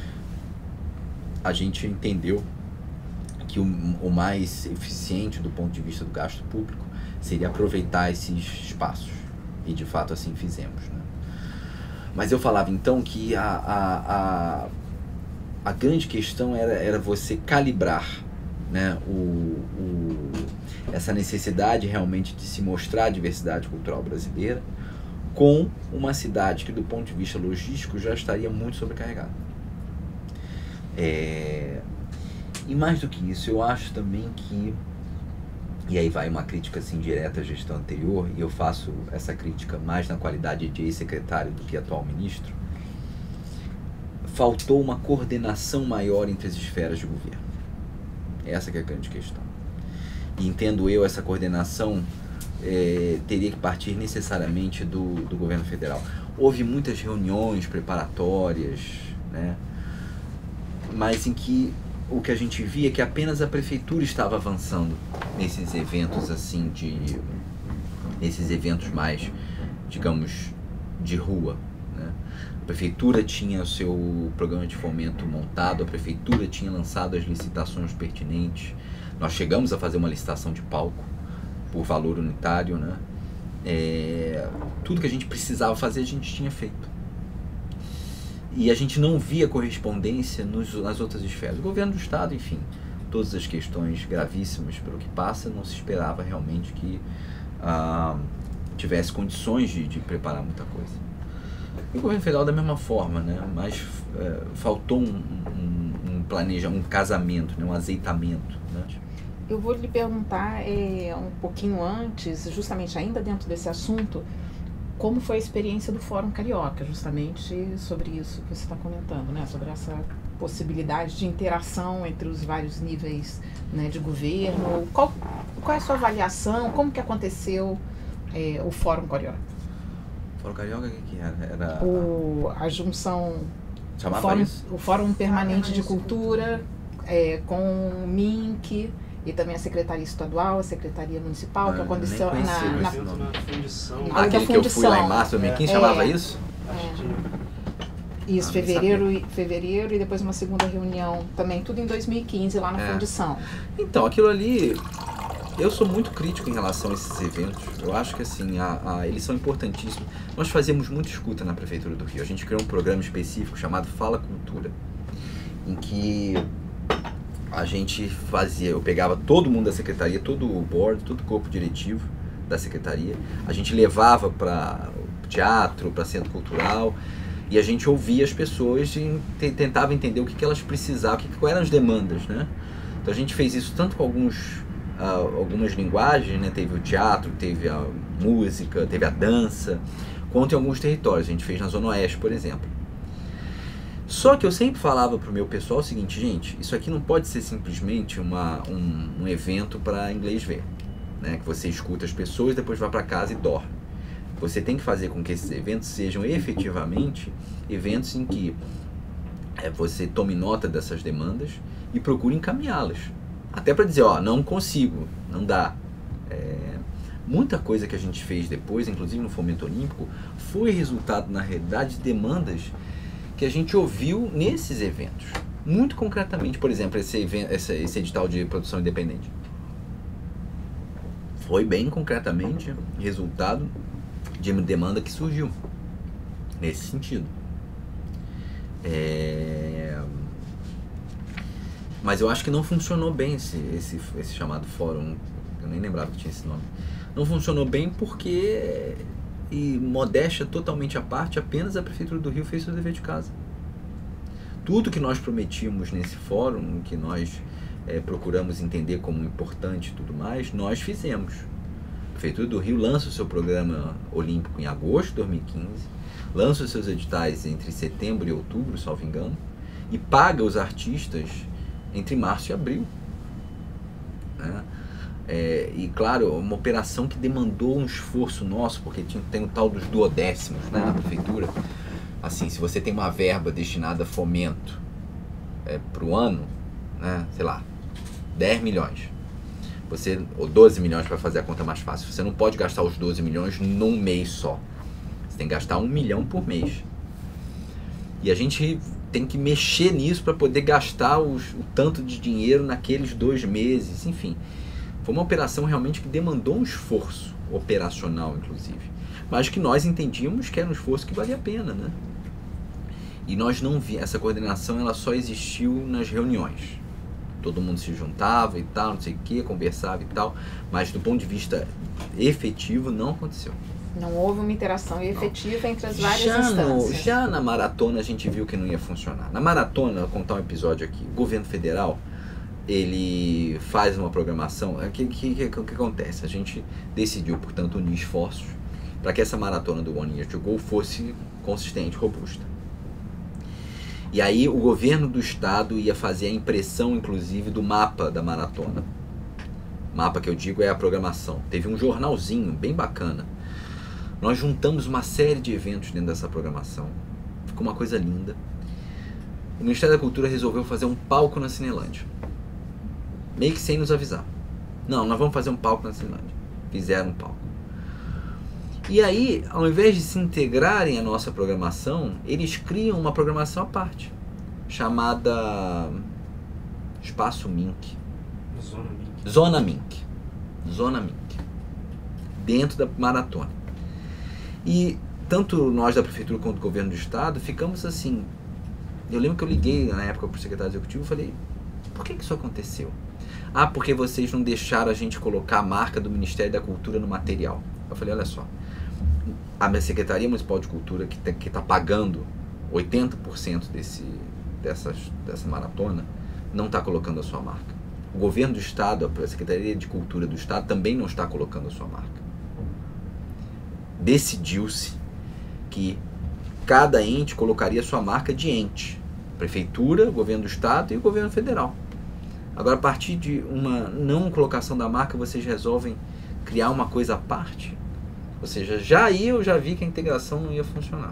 B: A gente entendeu que o, o mais eficiente do ponto de vista do gasto público seria aproveitar esses espaços. E de fato assim fizemos, né? Mas eu falava então que a, a, a, a grande questão era, era você calibrar né, o, o, essa necessidade realmente de se mostrar a diversidade cultural brasileira com uma cidade que, do ponto de vista logístico, já estaria muito sobrecarregada. É, e mais do que isso, eu acho também que, e aí vai uma crítica assim, direta à gestão anterior, e eu faço essa crítica mais na qualidade de ex-secretário do que atual ministro, faltou uma coordenação maior entre as esferas de governo. Essa que é a grande questão. E entendo eu, essa coordenação é, teria que partir necessariamente do, do governo federal. Houve muitas reuniões preparatórias, né, mas em que o que a gente via é que apenas a prefeitura estava avançando nesses eventos assim de nesses eventos mais, digamos, de rua, né? A prefeitura tinha o seu programa de fomento montado, a prefeitura tinha lançado as licitações pertinentes. Nós chegamos a fazer uma licitação de palco por valor unitário, né? É, tudo que a gente precisava fazer a gente tinha feito. E a gente não via correspondência nos, nas outras esferas. O governo do Estado, enfim, todas as questões gravíssimas pelo que passa, não se esperava realmente que ah, tivesse condições de, de preparar muita coisa. E o governo federal da mesma forma, né? Mas é, faltou um, um, um planejamento, um casamento, né? Um azeitamento, né?
A: Eu vou lhe perguntar é, um pouquinho antes, justamente ainda dentro desse assunto, como foi a experiência do Fórum Carioca, justamente sobre isso que você está comentando, né? Sobre essa possibilidade de interação entre os vários níveis, né, de governo. Qual, qual é a sua avaliação? Como que aconteceu é, o Fórum Carioca?
B: O Fórum Carioca, o que, que era? era
A: o, a junção...
B: Chamava
A: fórum,
B: isso?
A: O Fórum Permanente de Cultura, é, com o M I N C... E também a Secretaria Estadual, a Secretaria Municipal, ah, que aconteceu na, na,
C: na, na fundição.
B: Ah, aquele que eu fui lá em março de dois mil e quinze, é, chamava é, isso?
A: É. Isso, ah, fevereiro, e, fevereiro e depois uma segunda reunião também, tudo em dois mil e quinze, lá na é. fundição.
B: Então, aquilo ali, eu sou muito crítico em relação a esses eventos. Eu acho que assim, a, a, eles são importantíssimos. Nós fazíamos muita escuta na Prefeitura do Rio. A gente criou um programa específico chamado Fala Cultura, em que a gente fazia, eu pegava todo mundo da secretaria, todo o board, todo o corpo diretivo da secretaria, a gente levava para teatro, para centro cultural, e a gente ouvia as pessoas e tentava entender o que, que elas precisavam, o que, quais eram as demandas, né? Então a gente fez isso tanto com alguns, uh, algumas linguagens, né? Teve o teatro, teve a música, teve a dança, quanto em alguns territórios. A gente fez na Zona Oeste, por exemplo. Só que eu sempre falava pro meu pessoal o seguinte, gente, isso aqui não pode ser simplesmente uma, um, um evento para inglês ver, né? Que você escuta as pessoas, depois vai para casa e dorme. Você tem que fazer com que esses eventos sejam efetivamente eventos em que é, você tome nota dessas demandas e procure encaminhá-las. Até para dizer, ó, não consigo, não dá. É, muita coisa que a gente fez depois, inclusive no Fomento Olímpico, foi resultado, na realidade, de demandas que a gente ouviu nesses eventos. Muito concretamente, por exemplo, esse, evento, esse, esse edital de produção independente. Foi bem concretamente resultado de uma demanda que surgiu nesse sentido. É... Mas eu acho que não funcionou bem esse, esse, esse chamado fórum, eu nem lembrava que tinha esse nome. Não funcionou bem porque, e modéstia totalmente à parte, apenas a Prefeitura do Rio fez seu dever de casa. Tudo que nós prometíamos nesse fórum, que nós é, procuramos entender como importante e tudo mais, nós fizemos. A Prefeitura do Rio lança o seu programa olímpico em agosto de dois mil e quinze, lança os seus editais entre setembro e outubro, salvo engano, e paga os artistas entre março e abril. Né? É, e claro, uma operação que demandou um esforço nosso, porque tinha, tem o tal dos duodécimos, né, na Prefeitura. Assim, se você tem uma verba destinada a fomento é, para o ano, né, sei lá, dez milhões. Você, ou doze milhões para fazer a conta mais fácil. Você não pode gastar os doze milhões num mês só. Você tem que gastar um milhão por mês. E a gente tem que mexer nisso para poder gastar os, o tanto de dinheiro naqueles dois meses, enfim. Foi uma operação realmente que demandou um esforço operacional, inclusive. Mas que nós entendíamos que era um esforço que valia a pena, né? E nós não vi essa coordenação, ela só existiu nas reuniões. Todo mundo se juntava e tal, não sei o que, conversava e tal, mas do ponto de vista efetivo não aconteceu.
A: Não houve uma interação efetiva não. entre as várias
B: já
A: instâncias.
B: No, já na maratona a gente viu que não ia funcionar. Na maratona, vou contar um episódio aqui, o governo federal, ele faz uma programação, o que, que, que, que acontece? A gente decidiu, portanto, unir esforços para que essa maratona do One Year to Go fosse consistente, robusta. E aí o governo do estado ia fazer a impressão, inclusive, do mapa da maratona. Mapa que eu digo é a programação. Teve um jornalzinho bem bacana. Nós juntamos uma série de eventos dentro dessa programação. Ficou uma coisa linda. O Ministério da Cultura resolveu fazer um palco na Cinelândia. Meio que sem nos avisar. Não, nós vamos fazer um palco na Cinelândia. Fizeram um palco. E aí, ao invés de se integrarem à nossa programação, eles criam uma programação à parte, chamada Espaço Mink.
C: Zona Mink.
B: Zona Mink. Zona Mink. Dentro da maratona. E tanto nós da Prefeitura quanto o Governo do Estado ficamos assim. Eu lembro que eu liguei na época para o secretário executivo e falei, por que que isso aconteceu? Ah, porque vocês não deixaram a gente colocar a marca do Ministério da Cultura no material. Eu falei, olha só. A minha Secretaria Municipal de Cultura, que está que tá pagando oitenta por cento desse, dessas, dessa maratona, não está colocando a sua marca. O governo do Estado, a Secretaria de Cultura do Estado, também não está colocando a sua marca. Decidiu-se que cada ente colocaria a sua marca de ente. Prefeitura, Governo do Estado e o Governo Federal. Agora, a partir de uma não colocação da marca, vocês resolvem criar uma coisa à parte? Ou seja, já aí eu já vi que a integração não ia funcionar.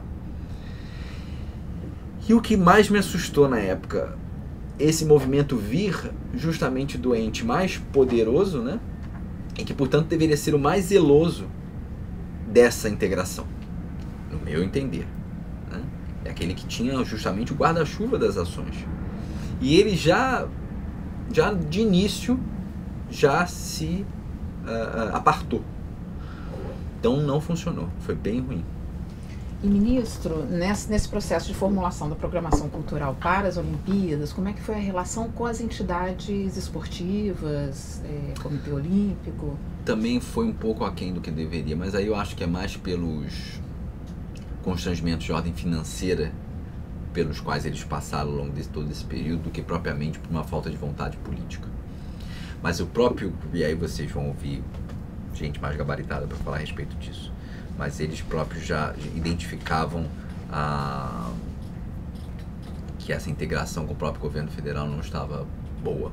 B: E o que mais me assustou na época, esse movimento vir justamente do ente mais poderoso, né? E que, portanto, deveria ser o mais zeloso dessa integração, no meu entender. Né? É aquele que tinha justamente o guarda-chuva das ações. E ele já, já de início, já se uh, apartou. Então não funcionou, foi bem ruim.
A: E ministro, nesse, nesse processo de formulação da programação cultural para as Olimpíadas, como é que foi a relação com as entidades esportivas, é, Comitê Olímpico?
B: Também foi um pouco aquém do que deveria, mas aí eu acho que é mais pelos constrangimentos de ordem financeira pelos quais eles passaram ao longo de todo esse período, do que propriamente por uma falta de vontade política. Mas o próprio, e aí vocês vão ouvir gente mais gabaritada para falar a respeito disso, mas eles próprios já identificavam a, que essa integração com o próprio governo federal não estava boa.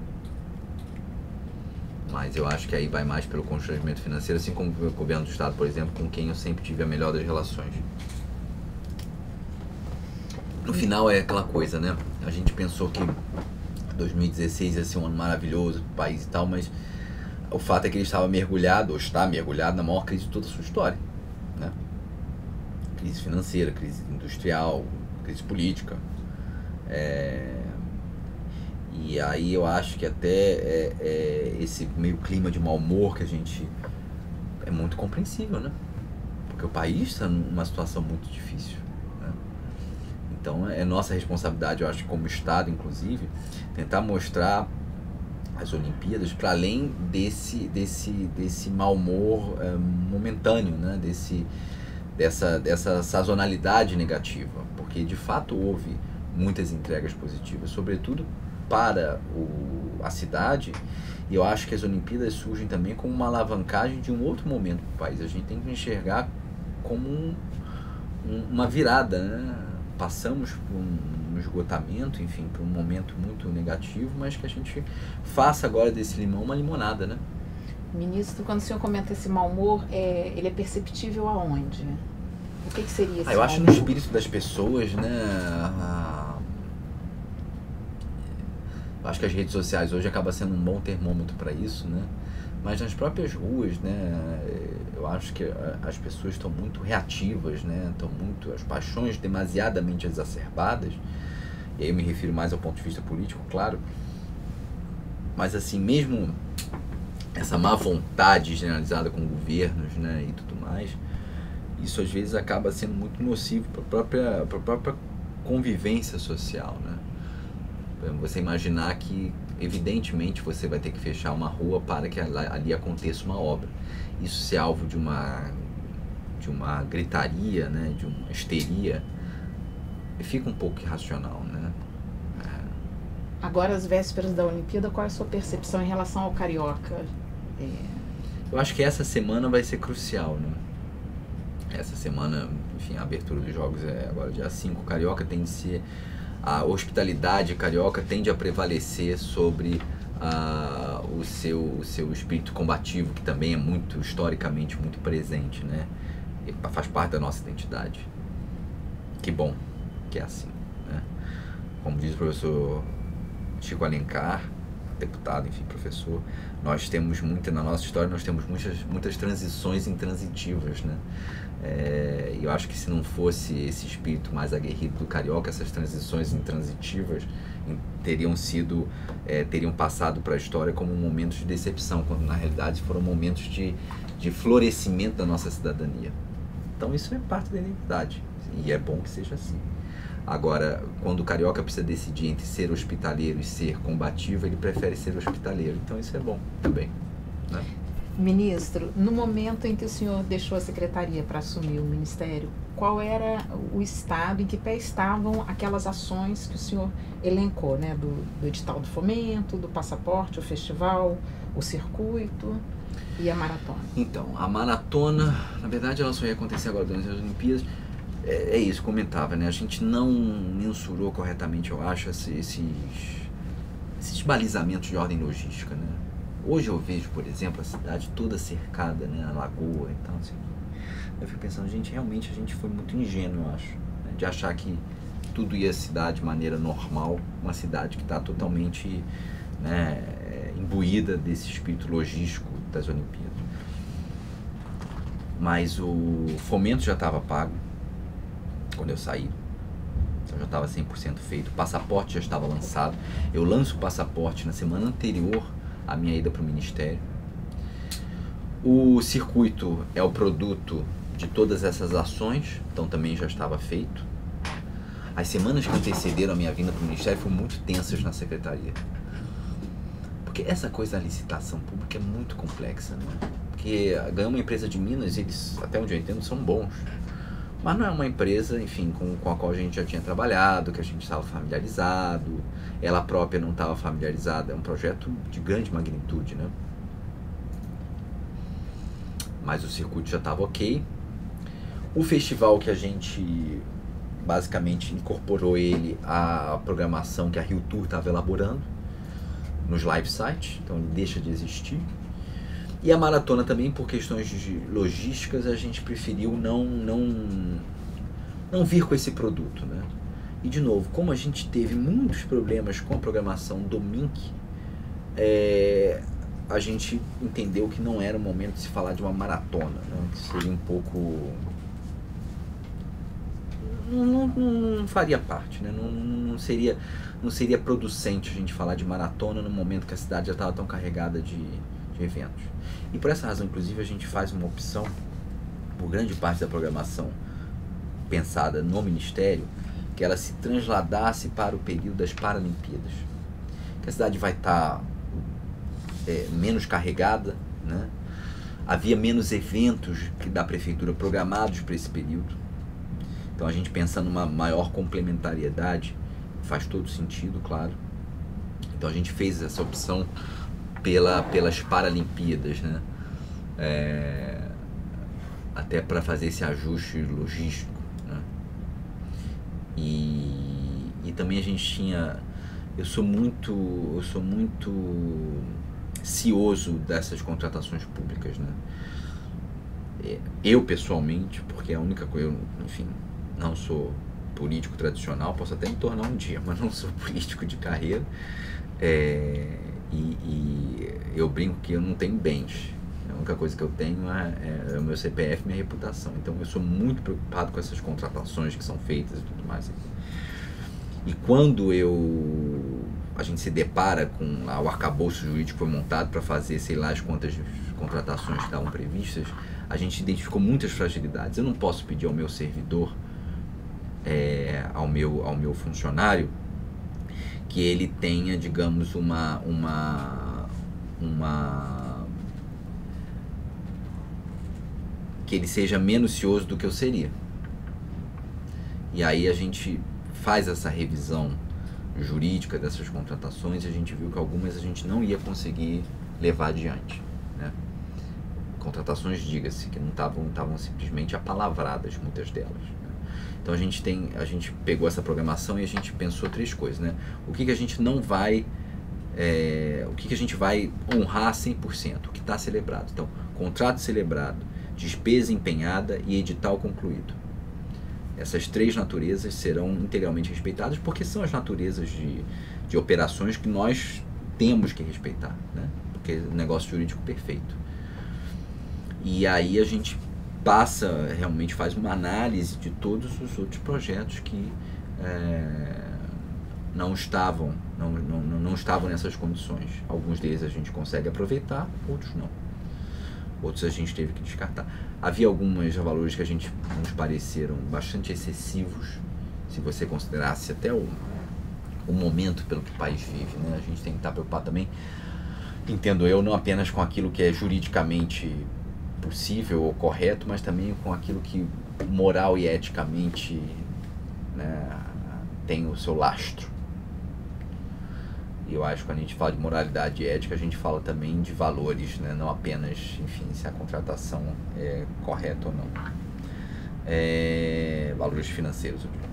B: Mas eu acho que aí vai mais pelo constrangimento financeiro, assim como o governo do estado, por exemplo, com quem eu sempre tive a melhor das relações. No final é aquela coisa, né? A gente pensou que dois mil e dezesseis ia ser um ano maravilhoso para o país e tal, mas o fato é que ele estava mergulhado, ou está mergulhado, na maior crise de toda a sua história. Né? Crise financeira, crise industrial, crise política. É... E aí eu acho que até é, é esse meio clima de mau humor que a gente... é muito compreensível, né? Porque o país está numa situação muito difícil. Né? Então é nossa responsabilidade, eu acho, como Estado, inclusive, tentar mostrar as Olimpíadas para além desse, desse, desse mau humor é, momentâneo, né? Desse, dessa, dessa sazonalidade negativa, porque de fato houve muitas entregas positivas, sobretudo para o, a cidade, e eu acho que as Olimpíadas surgem também como uma alavancagem de um outro momento para o país. A gente tem que enxergar como um, um, uma virada, né? Passamos por um um esgotamento, enfim, por um momento muito negativo, mas que a gente faça agora desse limão uma limonada, né?
A: Ministro, quando o senhor comenta esse mau humor, é, ele é perceptível aonde? O que, que seria esse
B: ah, eu
A: mau
B: acho
A: humor?
B: no espírito das pessoas, né? Eu acho que as redes sociais hoje acabam sendo um bom termômetro para isso, né? Mas nas próprias ruas, né? Eu acho que as pessoas estão muito reativas, né? Estão muito, as paixões demasiadamente exacerbadas. E aí eu me refiro mais ao ponto de vista político, claro. Mas assim, mesmo essa má vontade generalizada com governos, né, e tudo mais, isso às vezes acaba sendo muito nocivo para a própria, para a própria convivência social, né? Você imaginar que, evidentemente, você vai ter que fechar uma rua para que ali aconteça uma obra. Isso ser alvo de uma, de uma gritaria, né, de uma histeria, fica um pouco irracional, né? É.
A: Agora, às vésperas da Olimpíada, qual é a sua percepção em relação ao Carioca? É...
B: Eu acho que essa semana vai ser crucial, né? Essa semana, enfim, a abertura dos jogos é agora dia cinco. O Carioca tem de ser... A hospitalidade carioca tende a prevalecer sobre uh, o, seu, o seu espírito combativo, que também é muito, historicamente, muito presente, né? E faz parte da nossa identidade. Que bom que é assim, né? Como diz o professor Chico Alencar, deputado, enfim, professor, nós temos muita, na nossa história, nós temos muitas, muitas transições intransitivas, né? É, eu acho que se não fosse esse espírito mais aguerrido do carioca, essas transições intransitivas teriam sido, é, teriam passado para a história como momentos de decepção, quando na realidade foram momentos de, de florescimento da nossa cidadania. Então isso é parte da identidade, e é bom que seja assim. Agora, quando o carioca precisa decidir entre ser hospitaleiro e ser combativo, ele prefere ser hospitaleiro, então isso é bom também, né?
A: Ministro, no momento em que o senhor deixou a secretaria para assumir o ministério, qual era o estado, em que pé estavam aquelas ações que o senhor elencou, né? Do, do edital do fomento, do passaporte, o festival, o circuito e a maratona?
B: Então, a maratona, na verdade, ela só ia acontecer agora durante as Olimpíadas. É, é isso, comentava, né? A gente não mensurou corretamente, eu acho, esses, esses balizamentos de ordem logística, né? Hoje eu vejo, por exemplo, a cidade toda cercada, né, a lagoa e tal, assim. Eu fico pensando, gente, realmente a gente foi muito ingênuo, eu acho, né, de achar que tudo ia se dar de maneira normal, uma cidade que está totalmente, né, imbuída desse espírito logístico das Olimpíadas. Mas o fomento já estava pago quando eu saí. Então já estava cem por cento feito, o passaporte já estava lançado. Eu lanço o passaporte na semana anterior a minha ida para o Ministério. O circuito é o produto de todas essas ações, então também já estava feito. As semanas que antecederam a minha vinda para o Ministério foram muito tensas na Secretaria. Porque essa coisa da licitação pública é muito complexa, né? Porque ganhar uma empresa de Minas, eles, até onde eu entendo, são bons. Mas não é uma empresa, enfim, com, com a qual a gente já tinha trabalhado, que a gente estava familiarizado, ela própria não estava familiarizada. É um projeto de grande magnitude, né? Mas o circuito já estava ok. O festival que a gente basicamente incorporou ele à programação que a Rio Tour estava elaborando nos live sites, então ele deixa de existir. E a maratona também, por questões de logísticas, a gente preferiu não, não, não vir com esse produto, né? E de novo, como a gente teve muitos problemas com a programação do M I N C, é, a gente entendeu que não era o momento de se falar de uma maratona, né? Que seria um pouco... Não, não, não faria parte, né? Não, não, seria, não seria producente a gente falar de maratona no momento que a cidade já estava tão carregada de, de eventos. E por essa razão, inclusive, a gente faz uma opção, por grande parte da programação pensada no Ministério, que ela se transladasse para o período das Paralimpíadas. Que a cidade vai estar é, menos carregada, né? Havia menos eventos da prefeitura programados para esse período. Então a gente pensando numa maior complementariedade, faz todo sentido, claro. Então a gente fez essa opção pela, pelas Paralimpíadas, né? É, até para fazer esse ajuste logístico, né? E, e também a gente tinha... Eu sou muito, eu sou muito cioso dessas contratações públicas, né? Eu, pessoalmente, porque é a única coisa... Eu, enfim, não sou político tradicional, posso até me tornar um dia, mas não sou político de carreira. É, e, e eu brinco que eu não tenho bens. A única coisa que eu tenho é, é o meu C P F e minha reputação. Então eu sou muito preocupado com essas contratações que são feitas e tudo mais. E quando eu, a gente se depara com lá, o arcabouço jurídico que foi montado para fazer, sei lá, as quantas contratações que estavam previstas, a gente identificou muitas fragilidades. Eu não posso pedir ao meu servidor, é, ao, meu, ao meu funcionário, que ele tenha, digamos, uma, uma, uma... que ele seja minucioso do que eu seria. E aí a gente faz essa revisão jurídica dessas contratações e a gente viu que algumas a gente não ia conseguir levar adiante, né? Contratações, diga-se, que não estavam estavam simplesmente apalavradas, muitas delas, né? Então a gente tem, a gente pegou essa programação e a gente pensou três coisas, né? O que que a gente não vai, é, o que que a gente vai honrar cem por cento, o que está celebrado. Então, contrato celebrado, despesa empenhada e edital concluído. Essas três naturezas serão integralmente respeitadas porque são as naturezas de, de operações que nós temos que respeitar, né? Porque é um negócio jurídico perfeito. E aí a gente passa, realmente faz uma análise de todos os outros projetos que é, não estavam, não, não, não estavam nessas condições. Alguns deles a gente consegue aproveitar, outros não. Outros a gente teve que descartar. Havia alguns valores que a gente nos pareceram bastante excessivos, se você considerasse até o, o momento pelo que o país vive, né? A gente tem que estar preocupado também, entendo eu, não apenas com aquilo que é juridicamente possível ou correto, mas também com aquilo que moral e eticamente, né, tem o seu lastro. E eu acho que quando a gente fala de moralidade e ética, a gente fala também de valores, né? Não apenas, enfim, se a contratação é correta ou não. É, valores financeiros, eu digo.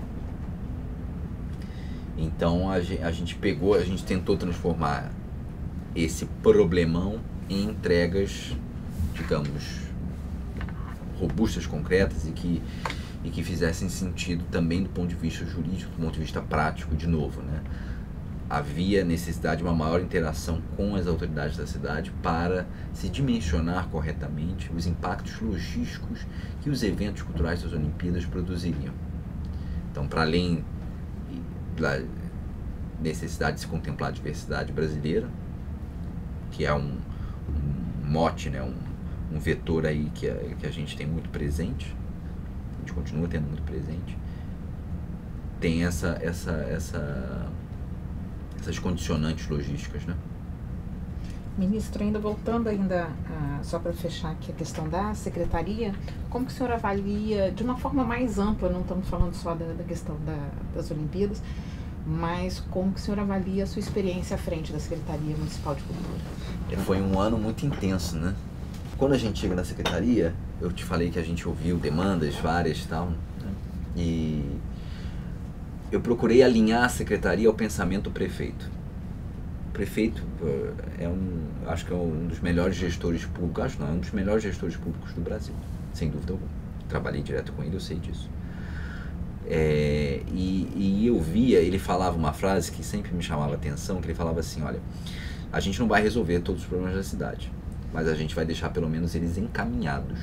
B: Então a gente, a gente pegou, a gente tentou transformar esse problemão em entregas, digamos, robustas, concretas e que, e que fizessem sentido também do ponto de vista jurídico, do ponto de vista prático, de novo, né? Havia necessidade de uma maior interação com as autoridades da cidade para se dimensionar corretamente os impactos logísticos que os eventos culturais das Olimpíadas produziriam. Então, para além da necessidade de se contemplar a diversidade brasileira, que é um, um mote, né, um, um vetor aí que a, que a gente tem muito presente, a gente continua tendo muito presente, tem essa, essa, essa, essas condicionantes logísticas, né?
A: Ministro, ainda voltando ainda, a, só para fechar aqui a questão da secretaria, como que o senhor avalia, de uma forma mais ampla, não estamos falando só da, da questão da, das Olimpíadas, mas como que o senhor avalia a sua experiência à frente da Secretaria Municipal de Cultura?
B: Foi um ano muito intenso, né? Quando a gente chega na secretaria, eu te falei que a gente ouviu demandas várias e tal, né? E eu procurei alinhar a secretaria ao pensamento do prefeito. O prefeito é um, acho que é um dos melhores gestores públicos, acho não, é um dos melhores gestores públicos do Brasil, sem dúvida alguma. Trabalhei direto com ele, eu sei disso. É, e, e eu via, ele falava uma frase que sempre me chamava a atenção, que ele falava assim, olha, a gente não vai resolver todos os problemas da cidade, mas a gente vai deixar pelo menos eles encaminhados.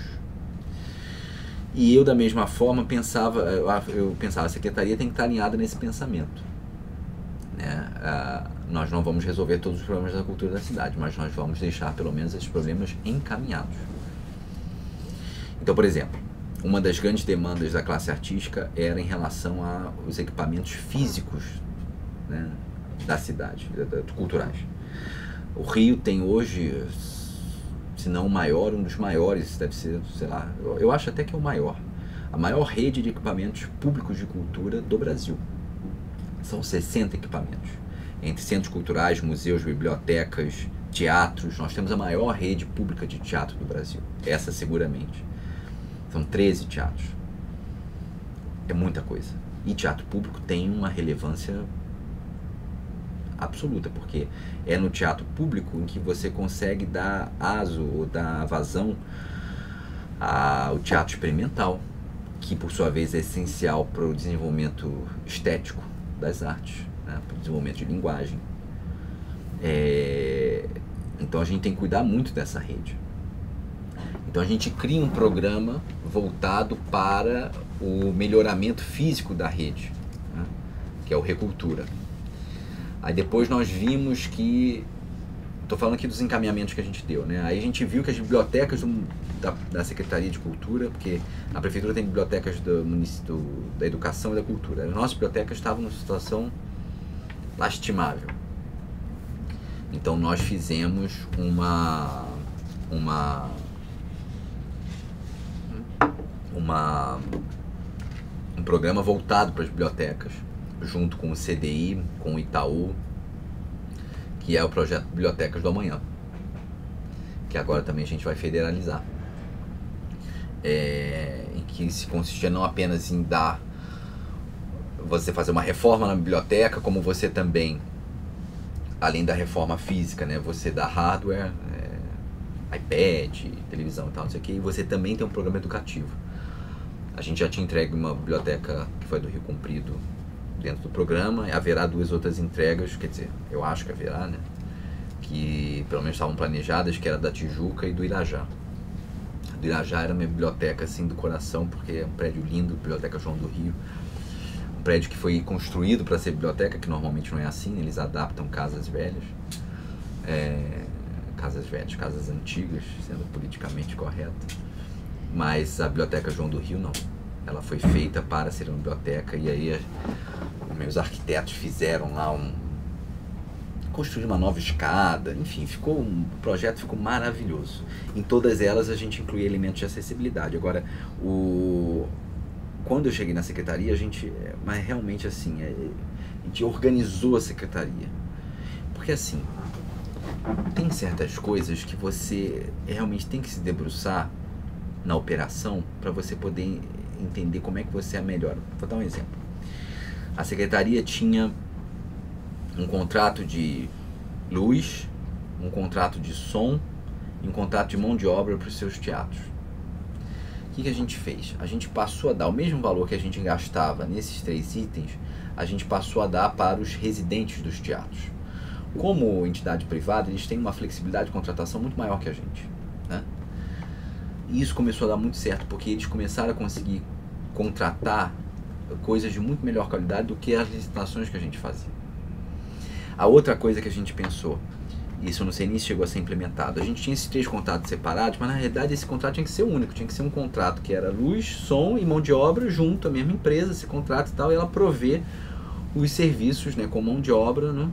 B: E eu, da mesma forma, pensava, eu pensava, a secretaria tem que estar alinhada nesse pensamento, né? Ah, nós não vamos resolver todos os problemas da cultura da cidade, mas nós vamos deixar pelo menos esses problemas encaminhados. Então, por exemplo, uma das grandes demandas da classe artística era em relação aos equipamentos físicos, né, da cidade, culturais. O Rio tem hoje, se não o maior, um dos maiores, deve ser, sei lá, eu acho até que é o maior, a maior rede de equipamentos públicos de cultura do Brasil. São sessenta equipamentos, entre centros culturais, museus, bibliotecas, teatros. Nós temos a maior rede pública de teatro do Brasil, essa seguramente. São treze teatros. É muita coisa. E teatro público tem uma relevância absoluta, porque é no teatro público em que você consegue dar aso ou dar vazão ao teatro experimental, que por sua vez é essencial para o desenvolvimento estético das artes, né, para o desenvolvimento de linguagem. É... Então a gente tem que cuidar muito dessa rede. Então a gente cria um programa voltado para o melhoramento físico da rede, né, que é o Recultura. Aí depois nós vimos que, estou falando aqui dos encaminhamentos que a gente deu, né? Aí a gente viu que as bibliotecas do, da, da Secretaria de Cultura, porque a Prefeitura tem bibliotecas do, do, da Educação e da Cultura, as nossas bibliotecas estavam numa situação lastimável. Então nós fizemos uma uma uma um programa voltado para as bibliotecas, junto com o C D I, com o Itaú, que é o projeto Bibliotecas do Amanhã, que agora também a gente vai federalizar. É, em que se consistia não apenas em dar, você fazer uma reforma na biblioteca, como você também, além da reforma física, né, você dá hardware, é, iPad, televisão e tal, não sei o que, e você também tem um programa educativo. A gente já tinha entregue uma biblioteca que foi do Rio Comprido dentro do programa, e haverá duas outras entregas, quer dizer, eu acho que haverá, né, que pelo menos estavam planejadas, que era da Tijuca e do Irajá. Do Irajá era minha biblioteca assim do coração, porque é um prédio lindo, Biblioteca João do Rio, um prédio que foi construído para ser biblioteca, que normalmente não é assim, eles adaptam casas velhas, é, casas velhas, casas antigas, sendo politicamente correto, mas a Biblioteca João do Rio não, ela foi feita para ser uma biblioteca, e aí meus arquitetos fizeram lá um, construir uma nova escada, enfim, ficou um o projeto ficou maravilhoso. Em todas elas a gente inclui elementos de acessibilidade. Agora, o quando eu cheguei na secretaria, a gente, mas realmente assim, a gente organizou a secretaria. Porque assim, tem certas coisas que você realmente tem que se debruçar na operação para você poder entender como é que você é melhor. Vou dar um exemplo. A secretaria tinha um contrato de luz, um contrato de som e um contrato de mão de obra para os seus teatros. O que, que a gente fez? A gente passou a dar o mesmo valor que a gente gastava nesses três itens, a gente passou a dar para os residentes dos teatros. Como entidade privada, eles têm uma flexibilidade de contratação muito maior que a gente, né? E isso começou a dar muito certo, porque eles começaram a conseguir contratar coisas de muito melhor qualidade do que as licitações que a gente fazia. A outra coisa que a gente pensou, isso eu não sei nem se chegou a ser implementado, a gente tinha esses três contratos separados, mas na realidade esse contrato tinha que ser único, tinha que ser um contrato que era luz, som e mão de obra junto, a mesma empresa, esse contrato e tal, e ela provê os serviços, né, com mão de obra, né?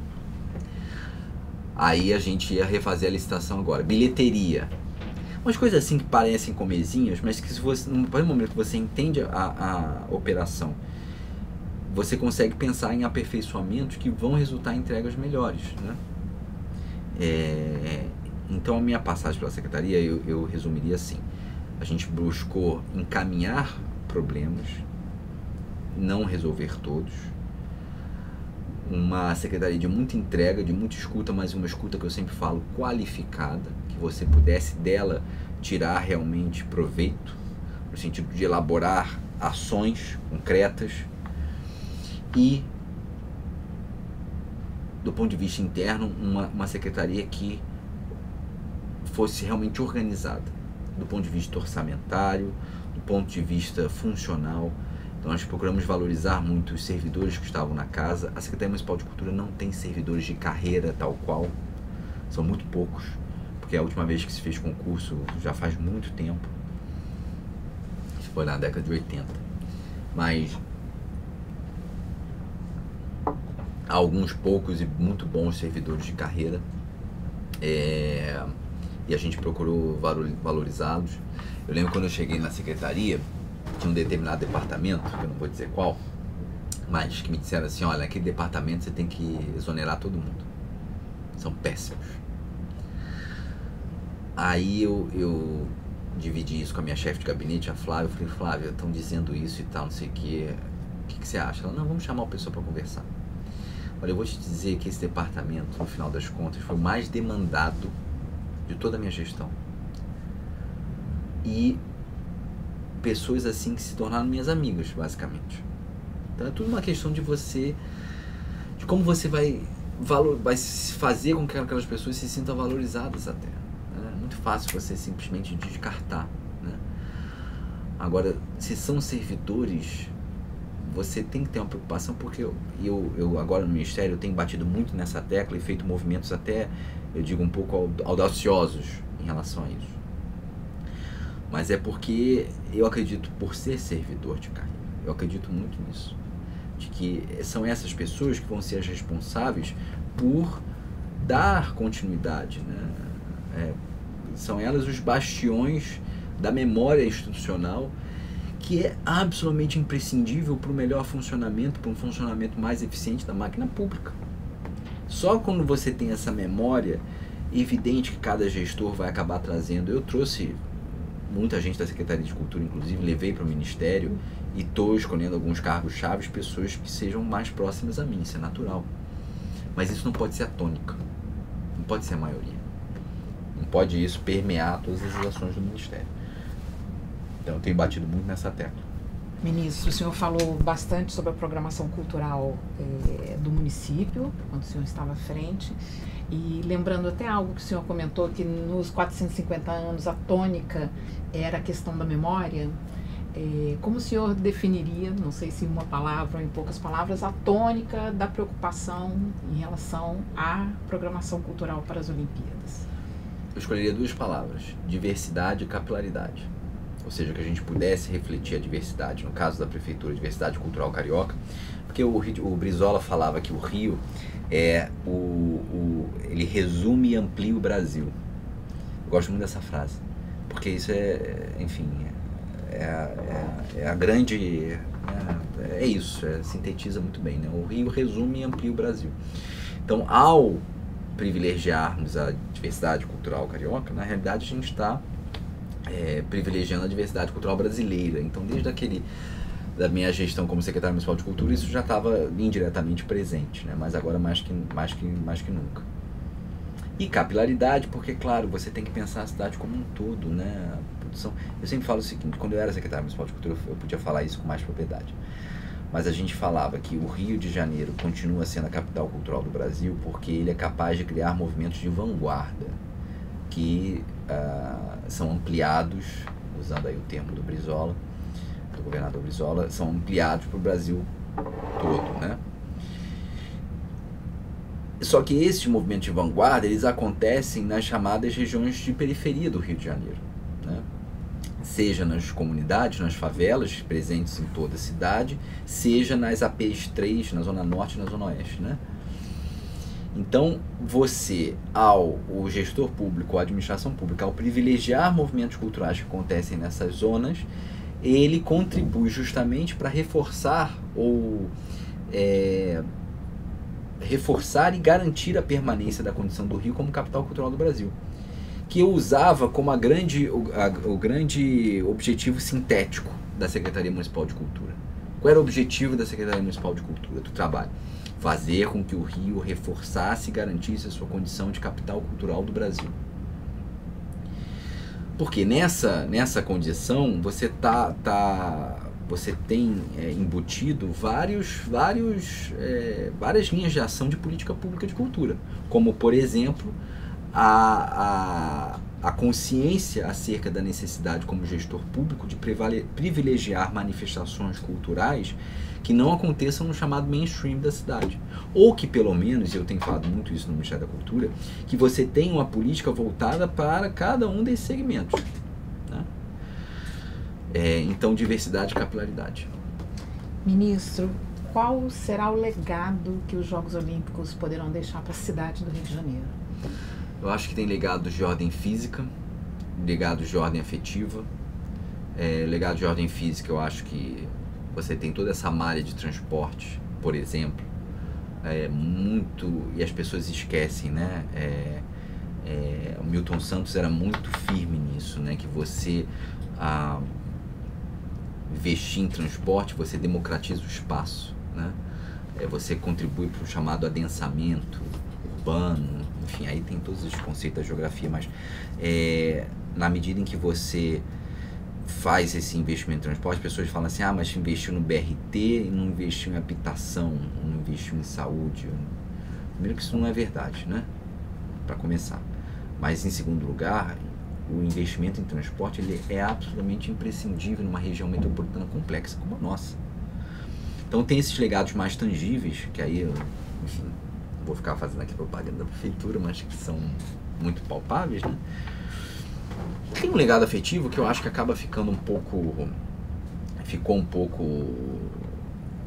B: Aí a gente ia refazer a licitação agora. Bilheteria. Umas coisas assim que parecem comezinhas, mas que se você, no momento que você entende a, a operação, você consegue pensar em aperfeiçoamentos que vão resultar em entregas melhores, né? É, então a minha passagem pela secretaria, eu, eu resumiria assim: a gente buscou encaminhar problemas, não resolver todos, uma secretaria de muita entrega, de muita escuta, mas uma escuta que eu sempre falo qualificada, que você pudesse dela tirar realmente proveito, no sentido de elaborar ações concretas, e do ponto de vista interno, uma, uma secretaria que fosse realmente organizada, do ponto de vista orçamentário, do ponto de vista funcional. Então nós procuramos valorizar muito os servidores que estavam na casa. A Secretaria Municipal de Cultura não tem servidores de carreira tal qual, são muito poucos, porque a última vez que se fez concurso já faz muito tempo, foi na década de oitenta, mas há alguns poucos e muito bons servidores de carreira, é, e a gente procurou valorizá-los. Eu lembro quando eu cheguei na secretaria, tinha um determinado departamento, que eu não vou dizer qual, mas que me disseram assim: olha, naquele departamento você tem que exonerar todo mundo, são péssimos. Aí eu, eu dividi isso com a minha chefe de gabinete, a Flávia. Eu falei: Flávia, estão dizendo isso e tal, não sei o que, o que, que você acha? Ela: não, vamos chamar o pessoal para conversar. Olha, eu vou te dizer que esse departamento, no final das contas, foi o mais demandado de toda a minha gestão. E pessoas assim que se tornaram minhas amigas, basicamente. Então é tudo uma questão de você, de como você vai, valor, vai fazer com que aquelas pessoas se sintam valorizadas até. É muito fácil você simplesmente descartar, né? Agora, se são servidores, você tem que ter uma preocupação, porque eu, eu, eu agora no Ministério eu tenho batido muito nessa tecla e feito movimentos até, eu digo, um pouco audaciosos em relação a isso. Mas é porque eu acredito, por ser servidor de carreira, eu acredito muito nisso, de que são essas pessoas que vão ser as responsáveis por dar continuidade, né? É, são elas os bastiões da memória institucional, que é absolutamente imprescindível para o melhor funcionamento, para um funcionamento mais eficiente da máquina pública. Só quando você tem essa memória evidente que cada gestor vai acabar trazendo. Eu trouxe muita gente da Secretaria de Cultura, inclusive, levei para o Ministério e estou escolhendo alguns cargos chaves, pessoas que sejam mais próximas a mim, isso é natural. Mas isso não pode ser a tônica, não pode ser a maioria. Não pode isso permear todas as ações do Ministério. Então eu tenho batido muito nessa tecla.
A: Ministro, o senhor falou bastante sobre a programação cultural eh, do município, quando o senhor estava à frente, e lembrando até algo que o senhor comentou, que nos quatrocentos e cinquenta anos a tônica era a questão da memória. Eh, como o senhor definiria, não sei se em uma palavra ou em poucas palavras, a tônica da preocupação em relação à programação cultural para as Olimpíadas?
B: Eu escolheria duas palavras: diversidade e capilaridade. Ou seja, que a gente pudesse refletir a diversidade, no caso da Prefeitura, a diversidade cultural carioca, porque o, o Brizola falava que o Rio é o, o, ele resume e amplia o Brasil. Eu gosto muito dessa frase, porque isso é, enfim, é, é, é a grande, é, é isso, é, sintetiza muito bem, né? O Rio resume e amplia o Brasil. Então, ao privilegiarmos a diversidade cultural carioca, na realidade a gente está É, privilegiando a diversidade cultural brasileira. Então, desde aquele da minha gestão como secretário municipal de cultura, isso já estava indiretamente presente, né? Mas agora mais que, mais, que, mais que nunca. E capilaridade, porque, claro, você tem que pensar a cidade como um todo, né? A produção. Eu sempre falo o seguinte: quando eu era secretário municipal de cultura, eu podia falar isso com mais propriedade. Mas a gente falava que o Rio de Janeiro continua sendo a capital cultural do Brasil porque ele é capaz de criar movimentos de vanguarda que uh, são ampliados, usando aí o termo do Brizola, do governador Brizola, são ampliados para o Brasil todo, né? Só que esses movimentos de vanguarda, eles acontecem nas chamadas regiões de periferia do Rio de Janeiro, né? Seja nas comunidades, nas favelas presentes em toda a cidade, seja nas A Ps três, na Zona Norte e na Zona Oeste, né? Então, você, ao o gestor público, a administração pública, ao privilegiar movimentos culturais que acontecem nessas zonas, ele contribui justamente para reforçar ou é, reforçar e garantir a permanência da condição do Rio como capital cultural do Brasil, que eu usava como a grande, o, a, o grande objetivo sintético da Secretaria Municipal de Cultura. Qual era o objetivo da Secretaria Municipal de Cultura, do trabalho? Fazer com que o Rio reforçasse e garantisse a sua condição de capital cultural do Brasil. Porque nessa, nessa condição você, tá, tá, você tem é, embutido vários, vários, é, várias linhas de ação de política pública de cultura, como, por exemplo, a, a, a consciência acerca da necessidade como gestor público de privilegiar manifestações culturais que não aconteçam no chamado mainstream da cidade. Ou que, pelo menos, e eu tenho falado muito isso no Ministério da Cultura, que você tenha uma política voltada para cada um desses segmentos, né? É, então, diversidade e capilaridade.
A: Ministro, qual será o legado que os Jogos Olímpicos poderão deixar para a cidade do Rio de Janeiro?
B: Eu acho que tem legados de ordem física, legados de ordem afetiva. É, legado de ordem física, eu acho que você tem toda essa malha de transporte, por exemplo, é muito, e as pessoas esquecem, né? É, é, o Milton Santos era muito firme nisso, né? Que você ah, investir em transporte, você democratiza o espaço, né? É, você contribui para o chamado adensamento urbano, enfim, aí tem todos os conceitos da geografia, mas é, na medida em que você faz esse investimento em transporte, as pessoas falam assim: ah, mas investiu no B R T e não investiu em habitação, não investiu em saúde. Primeiro que isso não é verdade, né? Para começar. Mas em segundo lugar, o investimento em transporte ele é absolutamente imprescindível numa região metropolitana complexa como a nossa. Então tem esses legados mais tangíveis, que aí eu, enfim, vou ficar fazendo aqui propaganda da prefeitura, mas que são muito palpáveis, né? Tem um legado afetivo que eu acho que acaba ficando um pouco, ficou um pouco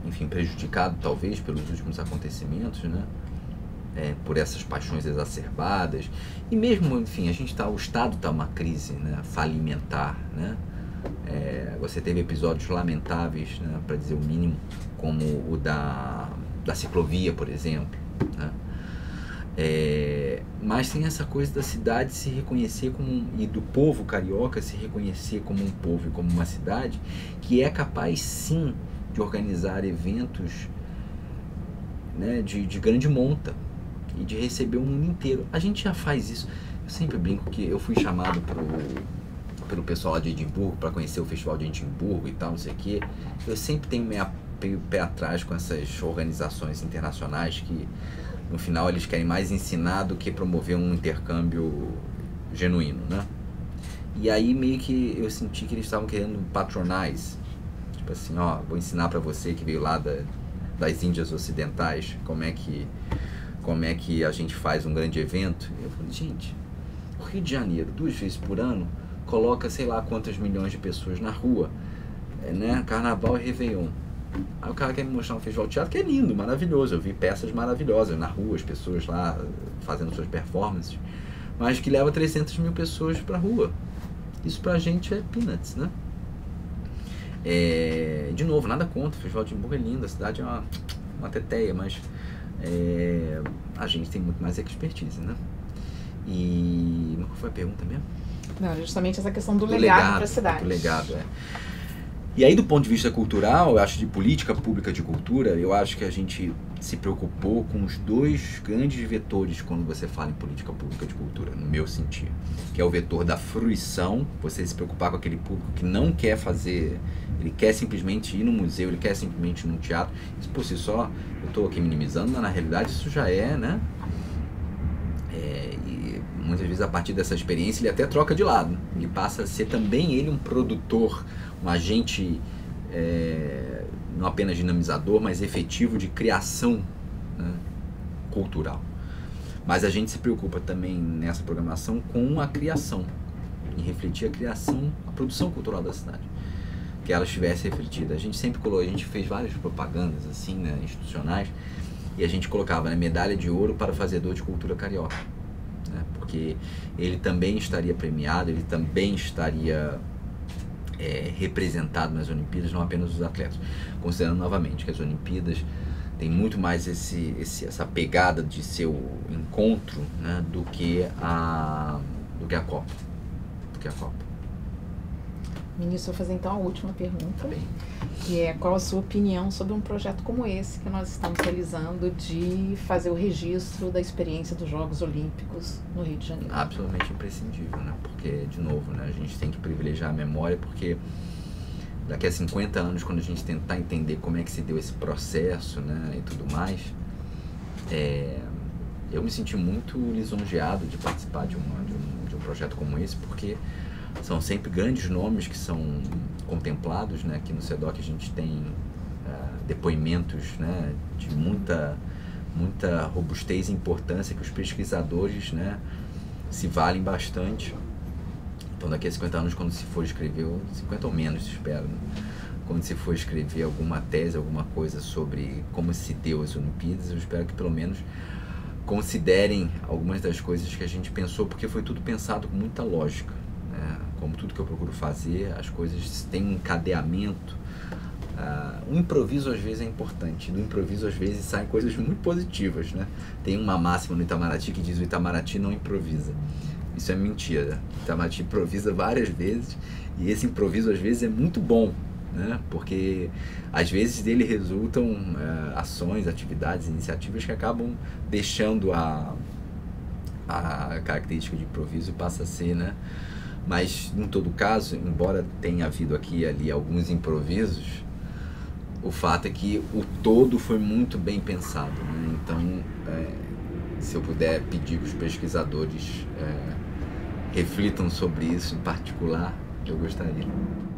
B: enfim, prejudicado talvez pelos últimos acontecimentos, né? É, por essas paixões exacerbadas. E mesmo, enfim, a gente tá, o Estado está uma crise, né, falimentar, né? É, você teve episódios lamentáveis, né, para dizer o mínimo, como o da, da ciclovia, por exemplo, né? É, mas tem essa coisa da cidade se reconhecer como um, e do povo carioca se reconhecer como um povo e como uma cidade que é capaz sim de organizar eventos, né, de, de grande monta e de receber o mundo inteiro. A gente já faz isso. Eu sempre brinco que eu fui chamado pro, pelo pessoal lá de Edimburgo para conhecer o festival de Edimburgo e tal, não sei o quê. Eu sempre tenho meio pé atrás com essas organizações internacionais que no final eles querem mais ensinar do que promover um intercâmbio genuíno, né? E aí meio que eu senti que eles estavam querendo patronize, tipo assim, ó, vou ensinar para você que veio lá da, das Índias Ocidentais como é que como é que a gente faz um grande evento. E eu falei, gente, o Rio de Janeiro duas vezes por ano coloca sei lá quantas milhões de pessoas na rua, né? Carnaval e Réveillon. Aí o cara quer me mostrar um festival de teatro que é lindo, maravilhoso. Eu vi peças maravilhosas na rua, as pessoas lá fazendo suas performances, mas que leva trezentas mil pessoas pra rua. Isso pra gente é peanuts, né? É, de novo, nada contra, o festival de Edimburgo é lindo, a cidade é uma, uma teteia, mas é, a gente tem muito mais expertise, né? E qual foi a pergunta mesmo?
A: Não, justamente essa questão do,
B: do
A: legado,
B: legado
A: para a cidade.
B: Do legado, é. E aí, do ponto de vista cultural, eu acho de política pública de cultura, eu acho que a gente se preocupou com os dois grandes vetores quando você fala em política pública de cultura, no meu sentir. Que é o vetor da fruição, você se preocupar com aquele público que não quer fazer, ele quer simplesmente ir no museu, ele quer simplesmente ir no teatro. Isso por si só, eu estou aqui minimizando, mas na realidade isso já é, né? É, e muitas vezes a partir dessa experiência ele até troca de lado. Ele passa a ser também ele um produtor, um agente é, não apenas dinamizador, mas efetivo de criação, né, cultural. Mas a gente se preocupa também nessa programação com a criação, em refletir a criação, a produção cultural da cidade, que ela estivesse refletida. A gente sempre colocou, a gente fez várias propagandas assim, né, institucionais, e a gente colocava, né, medalha de ouro para fazedor de cultura carioca, né, porque ele também estaria premiado, ele também estaria É, representado nas Olimpíadas, não apenas os atletas, considerando novamente que as Olimpíadas tem muito mais esse, esse, essa pegada de seu encontro, né, do que a do que a Copa, do que a Copa.
A: Ministro, vou fazer então a última pergunta,
B: Tá bem.
A: que é qual a sua opinião sobre um projeto como esse que nós estamos realizando de fazer o registro da experiência dos Jogos Olímpicos no Rio de Janeiro?
B: Absolutamente imprescindível, né? Porque, de novo, né, a gente tem que privilegiar a memória, porque daqui a cinquenta anos, quando a gente tentar entender como é que se deu esse processo, né, e tudo mais, é, eu me senti muito lisonjeado de participar de, uma, de, um, de um projeto como esse, porque são sempre grandes nomes que são contemplados, né? Aqui no CEDOC a gente tem uh, depoimentos, né, de muita, muita robustez e importância que os pesquisadores, né, se valem bastante. Então daqui a cinquenta anos, quando se for escrever, cinquenta ou menos, espero, né? Quando se for escrever alguma tese, alguma coisa sobre como se deu as Olimpíadas, eu espero que pelo menos considerem algumas das coisas que a gente pensou, porque foi tudo pensado com muita lógica. Como tudo que eu procuro fazer, as coisas têm um encadeamento. Uh, o improviso às vezes é importante. Do improviso às vezes saem coisas muito positivas, né? Tem uma máxima no Itamaraty que diz: o Itamaraty não improvisa. Isso é mentira. O Itamaraty improvisa várias vezes, e esse improviso às vezes é muito bom, né? Porque às vezes dele resultam uh, ações, atividades, iniciativas que acabam deixando a, a característica de improviso e passa a ser, né? Mas, em todo caso, embora tenha havido aqui e ali alguns improvisos, o fato é que o todo foi muito bem pensado, né? Então, é, se eu puder pedir que os pesquisadores é, reflitam sobre isso em particular, eu gostaria.